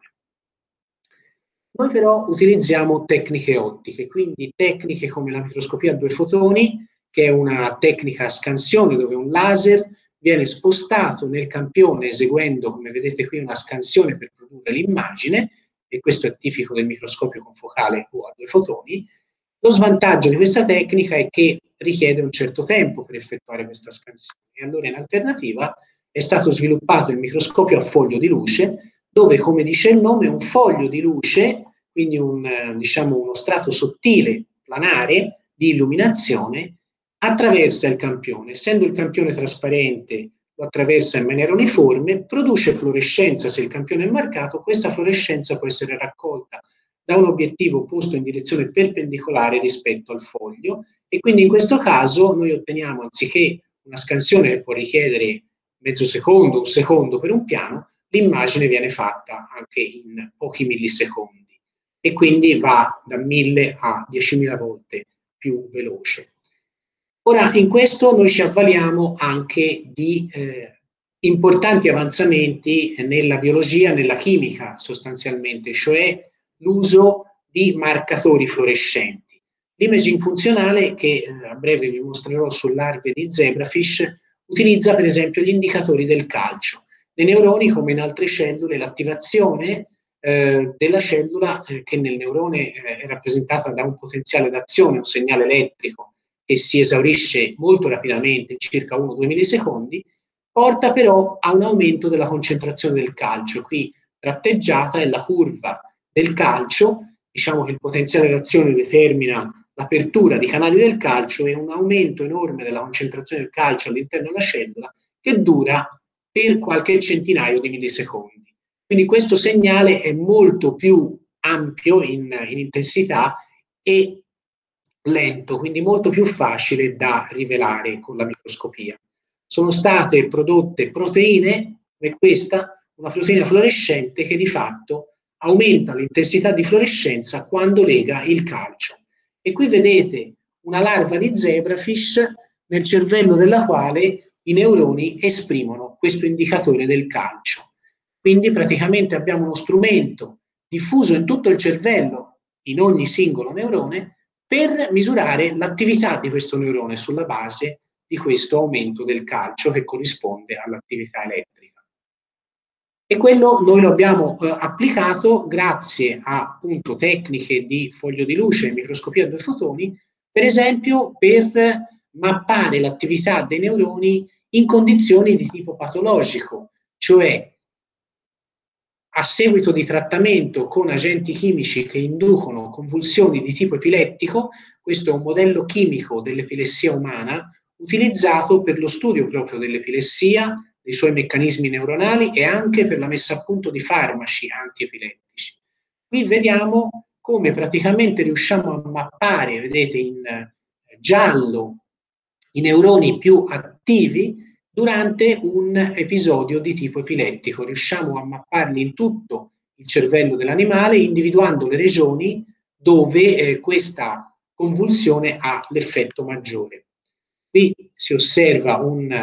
Noi però utilizziamo tecniche ottiche, quindi tecniche come la microscopia a 2 fotoni, che è una tecnica a scansione dove un laser viene spostato nel campione eseguendo, come vedete qui, una scansione per produrre l'immagine, e questo è tipico del microscopio confocale o a 2 fotoni. Lo svantaggio di questa tecnica è che richiede un certo tempo per effettuare questa scansione, e allora in alternativa è stato sviluppato il microscopio a foglio di luce, dove, come dice il nome, un foglio di luce, quindi diciamo uno strato sottile, planare, di illuminazione, attraversa il campione. Essendo il campione trasparente, lo attraversa in maniera uniforme, produce fluorescenza. Se il campione è marcato, questa fluorescenza può essere raccolta da un obiettivo posto in direzione perpendicolare rispetto al foglio, e quindi in questo caso noi otteniamo, anziché una scansione che può richiedere mezzo secondo, un secondo per un piano, l'immagine viene fatta anche in pochi millisecondi e quindi va da 1000 a 10.000 volte più veloce. Ora, in questo noi ci avvaliamo anche di importanti avanzamenti nella biologia, nella chimica sostanzialmente, cioè l'uso di marcatori fluorescenti. L'imaging funzionale, che a breve vi mostrerò su larve di zebrafish, utilizza per esempio gli indicatori del calcio. Nei neuroni, come in altre cellule, l'attivazione della cellula che nel neurone è rappresentata da un potenziale d'azione, un segnale elettrico che si esaurisce molto rapidamente, in circa 1-2 millisecondi, porta però a un aumento della concentrazione del calcio. Qui tratteggiata è la curva del calcio, diciamo che il potenziale d'azione determina l'apertura di canali del calcio e un aumento enorme della concentrazione del calcio all'interno della cellula che dura per qualche centinaio di millisecondi. Quindi questo segnale è molto più ampio in intensità e lento, quindi molto più facile da rivelare con la microscopia. Sono state prodotte proteine come questa, una proteina fluorescente che di fatto aumenta l'intensità di fluorescenza quando lega il calcio. E qui vedete una larva di zebrafish nel cervello della quale i neuroni esprimono questo indicatore del calcio. Quindi praticamente abbiamo uno strumento diffuso in tutto il cervello, in ogni singolo neurone, per misurare l'attività di questo neurone sulla base di questo aumento del calcio che corrisponde all'attività elettrica. E quello noi lo abbiamo applicato grazie a appunto tecniche di foglio di luce e microscopia a 2 fotoni, per esempio per mappare l'attività dei neuroni in condizioni di tipo patologico, cioè a seguito di trattamento con agenti chimici che inducono convulsioni di tipo epilettico. Questo è un modello chimico dell'epilessia umana utilizzato per lo studio proprio dell'epilessia, dei suoi meccanismi neuronali e anche per la messa a punto di farmaci antiepilettici. Qui vediamo come praticamente riusciamo a mappare, vedete in giallo, i neuroni più attivi durante un episodio di tipo epilettico. Riusciamo a mapparli in tutto il cervello dell'animale, individuando le regioni dove questa convulsione ha l'effetto maggiore. Qui si osserva un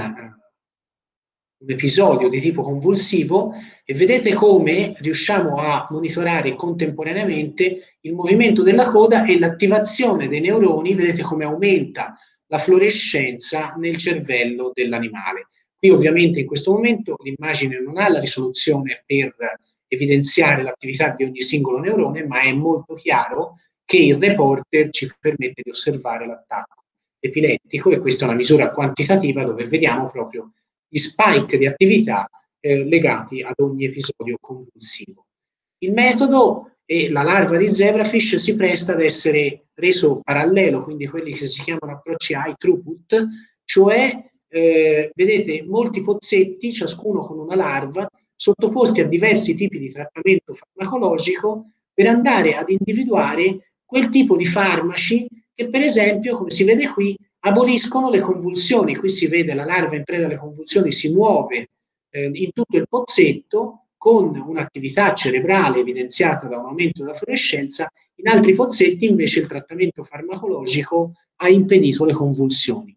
episodio di tipo convulsivo e vedete come riusciamo a monitorare contemporaneamente il movimento della coda e l'attivazione dei neuroni. Vedete come aumenta la fluorescenza nel cervello dell'animale. Qui ovviamente in questo momento l'immagine non ha la risoluzione per evidenziare l'attività di ogni singolo neurone, ma è molto chiaro che il reporter ci permette di osservare l'attacco epilettico, e questa è una misura quantitativa dove vediamo proprio gli spike di attività legati ad ogni episodio convulsivo. Il metodo e la larva di zebrafish si presta ad essere reso parallelo, quindi quelli che si chiamano approcci high throughput, cioè vedete molti pozzetti, ciascuno con una larva, sottoposti a diversi tipi di trattamento farmacologico per andare ad individuare quel tipo di farmaci che, per esempio, come si vede qui, aboliscono le convulsioni. Qui si vede la larva in preda alle convulsioni, si muove in tutto il pozzetto con un'attività cerebrale evidenziata da un aumento della fluorescenza. In altri pozzetti invece il trattamento farmacologico ha impedito le convulsioni.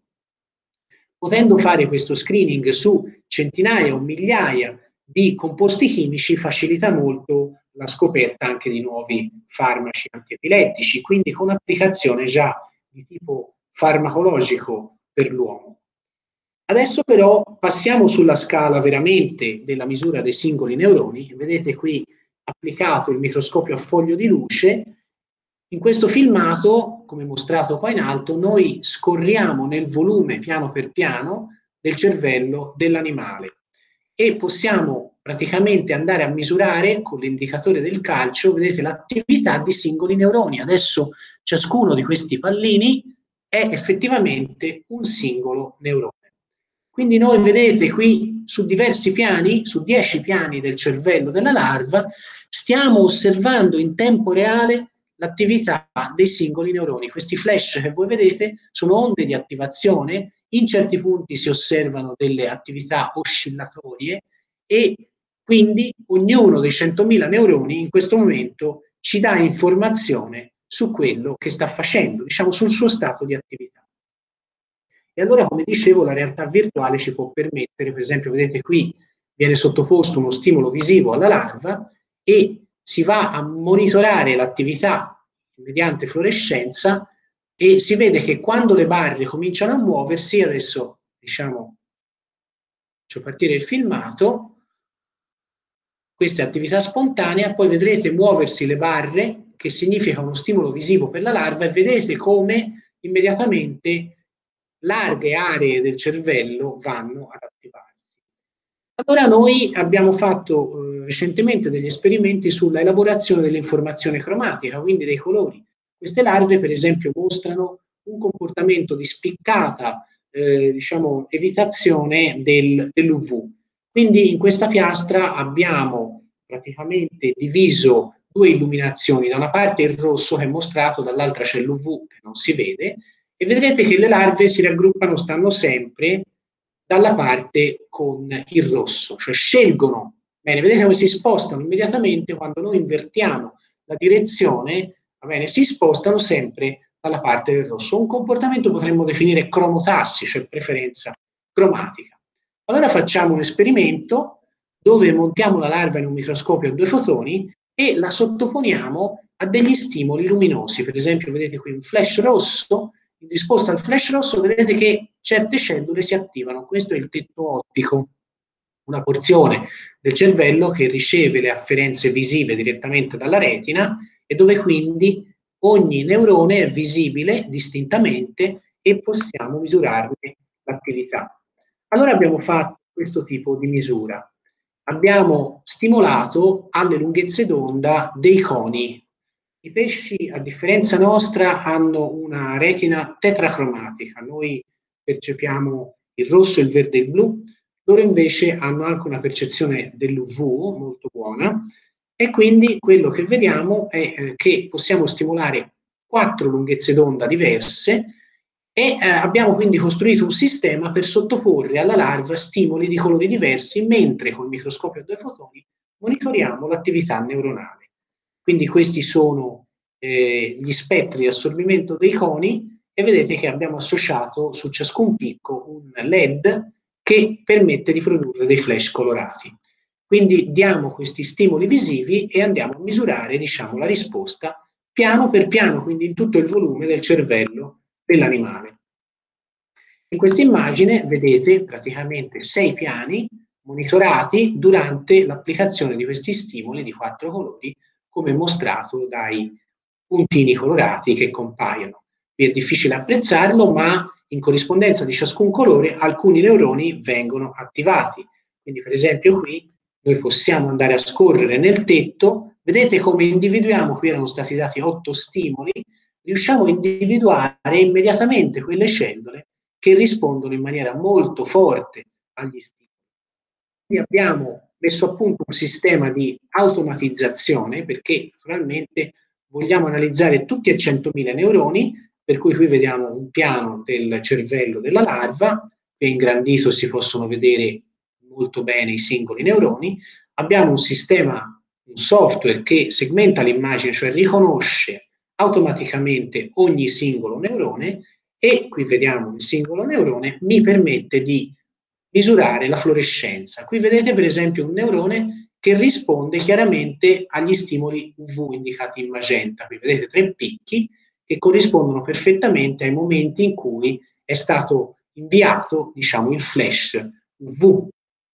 Potendo fare questo screening su centinaia o migliaia di composti chimici facilita molto la scoperta anche di nuovi farmaci antiepilettici, quindi con applicazione già di tipo farmacologico per l'uomo. Adesso però passiamo sulla scala veramente della misura dei singoli neuroni. Vedete qui applicato il microscopio a foglio di luce. In questo filmato, come mostrato qua in alto, noi scorriamo nel volume piano per piano del cervello dell'animale e possiamo praticamente andare a misurare con l'indicatore del calcio, vedete, l'attività di singoli neuroni. Adesso ciascuno di questi pallini è effettivamente un singolo neurone. Quindi noi vedete qui su diversi piani, su 10 piani del cervello della larva, stiamo osservando in tempo reale l'attività dei singoli neuroni. Questi flash che voi vedete sono onde di attivazione, in certi punti si osservano delle attività oscillatorie e quindi ognuno dei 100.000 neuroni in questo momento ci dà informazione su quello che sta facendo, diciamo sul suo stato di attività. E allora, come dicevo, la realtà virtuale ci può permettere, per esempio, vedete qui viene sottoposto uno stimolo visivo alla larva e si va a monitorare l'attività mediante fluorescenza e si vede che quando le barre cominciano a muoversi, adesso diciamo, faccio partire il filmato, questa è attività spontanea, poi vedrete muoversi le barre, che significa uno stimolo visivo per la larva, e vedete come immediatamente larghe aree del cervello vanno ad attivarsi. Allora noi abbiamo fatto recentemente degli esperimenti sulla elaborazione dell'informazione cromatica, quindi dei colori. Queste larve, per esempio, mostrano un comportamento di spiccata diciamo, evitazione dell'UV. Quindi in questa piastra abbiamo praticamente diviso 2 illuminazioni, da una parte il rosso che è mostrato, dall'altra c'è l'UV che non si vede, e vedrete che le larve si raggruppano, stanno sempre dalla parte con il rosso, cioè scelgono, bene, vedete come si spostano immediatamente quando noi invertiamo la direzione, va bene, si spostano sempre dalla parte del rosso. Un comportamento potremmo definire cromotassi, cioè preferenza cromatica. Allora facciamo un esperimento dove montiamo la larva in un microscopio a 2 fotoni e la sottoponiamo a degli stimoli luminosi. Per esempio, vedete qui un flash rosso, in risposta al flash rosso vedete che certe cellule si attivano. Questo è il tetto ottico, una porzione del cervello che riceve le afferenze visive direttamente dalla retina e dove quindi ogni neurone è visibile distintamente e possiamo misurarne l'attività. Allora abbiamo fatto questo tipo di misura. Abbiamo stimolato alle lunghezze d'onda dei coni. I pesci, a differenza nostra, hanno una retina tetracromatica. Noi percepiamo il rosso, il verde e il blu. Loro invece hanno anche una percezione dell'UV molto buona e quindi quello che vediamo è che possiamo stimolare 4 lunghezze d'onda diverse e abbiamo quindi costruito un sistema per sottoporre alla larva stimoli di colori diversi mentre col microscopio a 2 fotoni monitoriamo l'attività neuronale. Quindi questi sono gli spettri di assorbimento dei coni e vedete che abbiamo associato su ciascun picco un LED che permette di produrre dei flash colorati. Quindi diamo questi stimoli visivi e andiamo a misurare, diciamo, la risposta piano per piano, quindi in tutto il volume del cervello dell'animale. In questa immagine vedete praticamente 6 piani monitorati durante l'applicazione di questi stimoli di 4 colori, come mostrato dai puntini colorati che compaiono. Qui è difficile apprezzarlo, ma in corrispondenza di ciascun colore alcuni neuroni vengono attivati. Quindi per esempio qui noi possiamo andare a scorrere nel tetto, vedete come individuiamo, qui erano stati dati 8 stimoli, riusciamo a individuare immediatamente quelle cellule che rispondono in maniera molto forte agli stimoli. Quindi abbiamo messo a punto un sistema di automatizzazione perché naturalmente vogliamo analizzare tutti e 100.000 neuroni, per cui qui vediamo un piano del cervello della larva, qui ingrandito si possono vedere molto bene i singoli neuroni. Abbiamo un sistema, un software che segmenta l'immagine, cioè riconosce automaticamente ogni singolo neurone e qui vediamo il singolo neurone, mi permette di misurare la fluorescenza. Qui vedete per esempio un neurone che risponde chiaramente agli stimoli UV indicati in magenta. Qui vedete 3 picchi che corrispondono perfettamente ai momenti in cui è stato inviato, diciamo, il flash UV.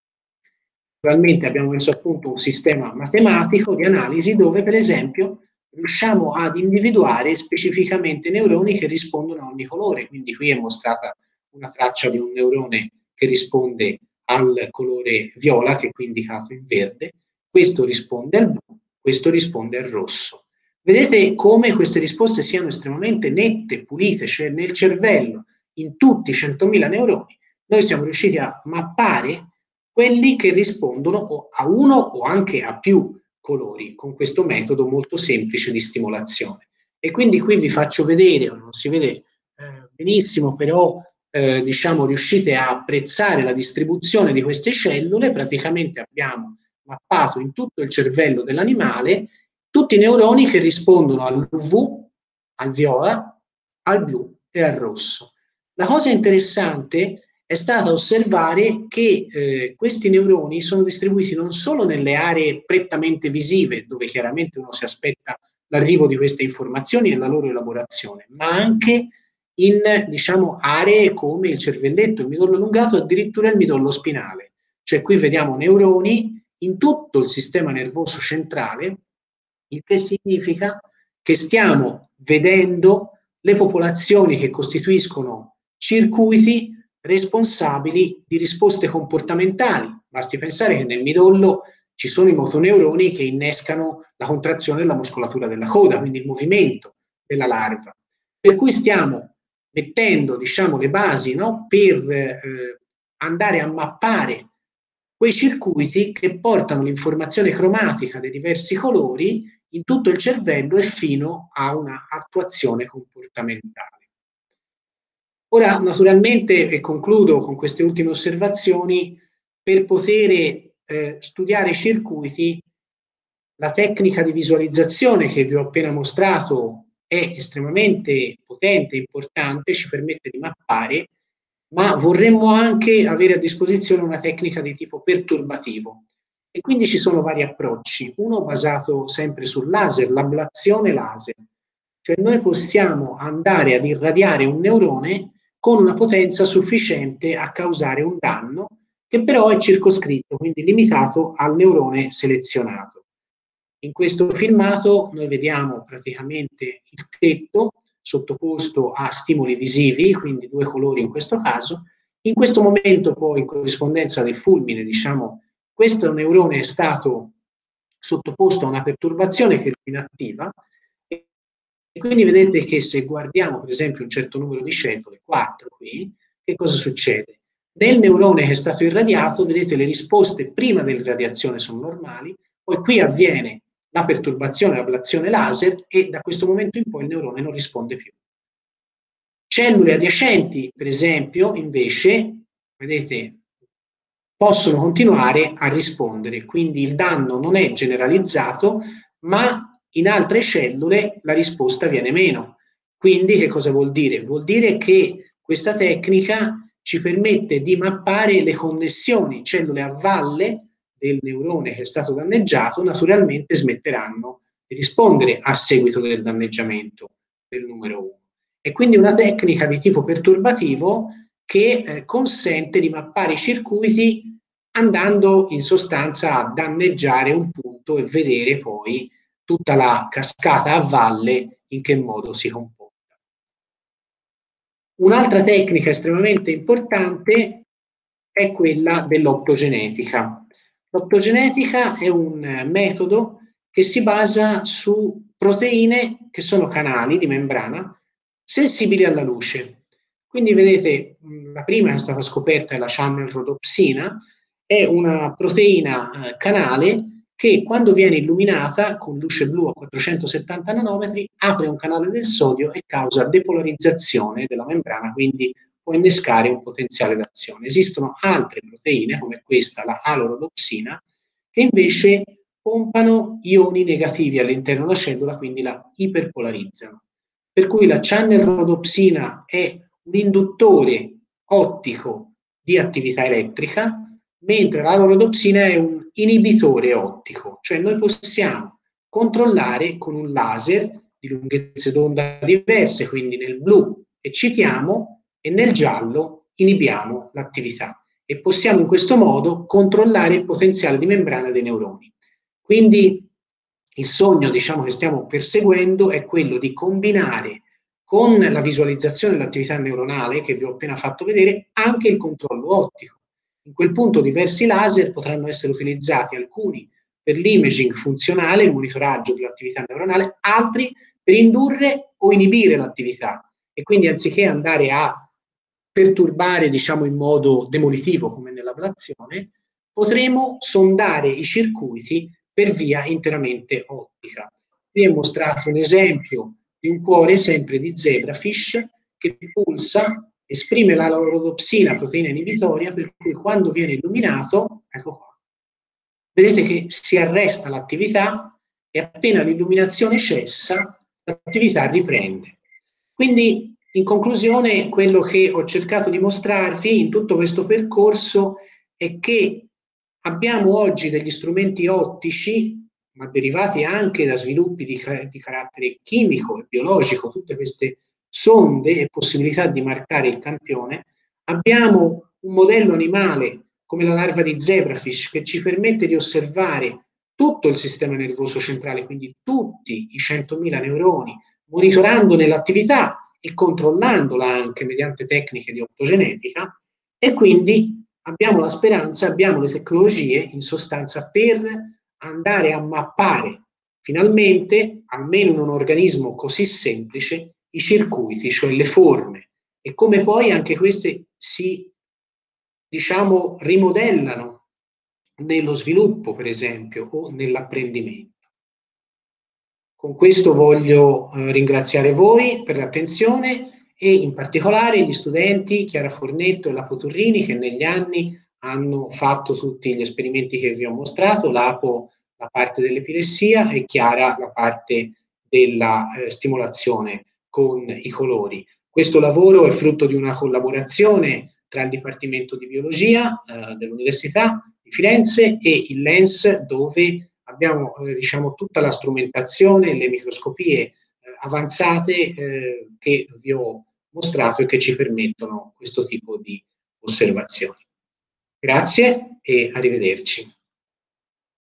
Naturalmente abbiamo messo a punto un sistema matematico di analisi dove per esempio riusciamo ad individuare specificamente neuroni che rispondono a ogni colore. Quindi qui è mostrata una traccia di un neurone che risponde al colore viola, che è qui indicato in verde, questo risponde al blu, questo risponde al rosso. Vedete come queste risposte siano estremamente nette, pulite, cioè nel cervello, in tutti i 100.000 neuroni, noi siamo riusciti a mappare quelli che rispondono a uno o anche a più colori, con questo metodo molto semplice di stimolazione. E quindi qui vi faccio vedere, non si vede benissimo, però diciamo riuscite a apprezzare la distribuzione di queste cellule. Praticamente abbiamo mappato in tutto il cervello dell'animale tutti i neuroni che rispondono all'UV, al viola, al blu e al rosso. La cosa interessante è stata osservare che questi neuroni sono distribuiti non solo nelle aree prettamente visive, dove chiaramente uno si aspetta l'arrivo di queste informazioni e la loro elaborazione, ma anche in, diciamo, aree come il cervelletto, il midollo allungato, addirittura il midollo spinale. Cioè qui vediamo neuroni in tutto il sistema nervoso centrale, il che significa che stiamo vedendo le popolazioni che costituiscono circuiti responsabili di risposte comportamentali. Basti pensare che nel midollo ci sono i motoneuroni che innescano la contrazione della muscolatura della coda, quindi il movimento della larva. Per cui stiamo mettendo, diciamo, le basi, no, per andare a mappare quei circuiti che portano l'informazione cromatica dei diversi colori in tutto il cervello e fino a una attuazione comportamentale. Ora, naturalmente, e concludo con queste ultime osservazioni, per poter studiare i circuiti, la tecnica di visualizzazione che vi ho appena mostrato è estremamente potente, importante, ci permette di mappare, ma vorremmo anche avere a disposizione una tecnica di tipo perturbativo. E quindi ci sono vari approcci, uno basato sempre sul laser, l'ablazione laser, cioè noi possiamo andare ad irradiare un neurone con una potenza sufficiente a causare un danno, che però è circoscritto, quindi limitato al neurone selezionato. In questo filmato noi vediamo praticamente il tetto sottoposto a stimoli visivi, quindi 2 colori in questo caso. In questo momento poi, in corrispondenza del fulmine, diciamo, questo neurone è stato sottoposto a una perturbazione che lo inattiva, e quindi vedete che se guardiamo per esempio un certo numero di cellule, 4 qui, che cosa succede? Nel neurone che è stato irradiato, vedete le risposte prima dell'irradiazione sono normali, poi qui avviene la perturbazione, l'ablazione laser, e da questo momento in poi il neurone non risponde più. Cellule adiacenti, per esempio, invece, vedete, possono continuare a rispondere, quindi il danno non è generalizzato, ma in altre cellule la risposta viene meno. Quindi che cosa vuol dire? Vuol dire che questa tecnica ci permette di mappare le connessioni, cellule a valle del neurone che è stato danneggiato, naturalmente smetteranno di rispondere a seguito del danneggiamento del numero 1. E quindi una tecnica di tipo perturbativo che consente di mappare i circuiti andando in sostanza a danneggiare un punto e vedere poi tutta la cascata a valle in che modo si comporta. Un'altra tecnica estremamente importante è quella dell'optogenetica. L'optogenetica è un metodo che si basa su proteine che sono canali di membrana sensibili alla luce. Quindi vedete, la prima che è stata scoperta è la channel rhodopsina, è una proteina canale che quando viene illuminata con luce blu a 470 nanometri apre un canale del sodio e causa depolarizzazione della membrana, quindi può innescare un potenziale d'azione. Esistono altre proteine, come questa, la alorodopsina, che invece pompano ioni negativi all'interno della cellula, quindi la iperpolarizzano. Per cui la channel rhodopsina è un induttore ottico di attività elettrica, mentre l'alorodopsina è un inibitore ottico, cioè noi possiamo controllare con un laser di lunghezze d'onda diverse, quindi nel blu eccitiamo e nel giallo inibiamo l'attività e possiamo in questo modo controllare il potenziale di membrana dei neuroni. Quindi il sogno, diciamo, che stiamo perseguendo è quello di combinare con la visualizzazione dell'attività neuronale che vi ho appena fatto vedere anche il controllo ottico. In quel punto diversi laser potranno essere utilizzati, alcuni per l'imaging funzionale, il monitoraggio dell'attività neuronale, altri per indurre o inibire l'attività. E quindi anziché andare a perturbare, diciamo, in modo demolitivo come nell'ablazione, potremo sondare i circuiti per via interamente ottica. Qui è mostrato un esempio di un cuore sempre di zebrafish che pulsa, esprime la rodopsina, proteina inibitoria, per cui quando viene illuminato, ecco qua, vedete che si arresta l'attività e appena l'illuminazione cessa, l'attività riprende. Quindi, in conclusione, quello che ho cercato di mostrarvi in tutto questo percorso è che abbiamo oggi degli strumenti ottici, ma derivati anche da sviluppi di carattere chimico e biologico, tutte queste sonde e possibilità di marcare il campione. Abbiamo un modello animale come la larva di zebrafish che ci permette di osservare tutto il sistema nervoso centrale, quindi tutti i 100.000 neuroni, monitorandone l'attività e controllandola anche mediante tecniche di optogenetica, e quindi abbiamo la speranza, abbiamo le tecnologie in sostanza per andare a mappare finalmente, almeno in un organismo così semplice, i circuiti, cioè le forme, e come poi anche queste si, diciamo, rimodellano nello sviluppo, per esempio, o nell'apprendimento. Con questo voglio ringraziare voi per l'attenzione e in particolare gli studenti Chiara Fornetto e Lapo Turrini, che negli anni hanno fatto tutti gli esperimenti che vi ho mostrato, Lapo la parte dell'epilessia e Chiara la parte della stimolazione con i colori. Questo lavoro è frutto di una collaborazione tra il Dipartimento di Biologia dell'Università di Firenze e il LENS, dove abbiamo diciamo, tutta la strumentazione, le microscopie avanzate che vi ho mostrato e che ci permettono questo tipo di osservazioni. Grazie e arrivederci.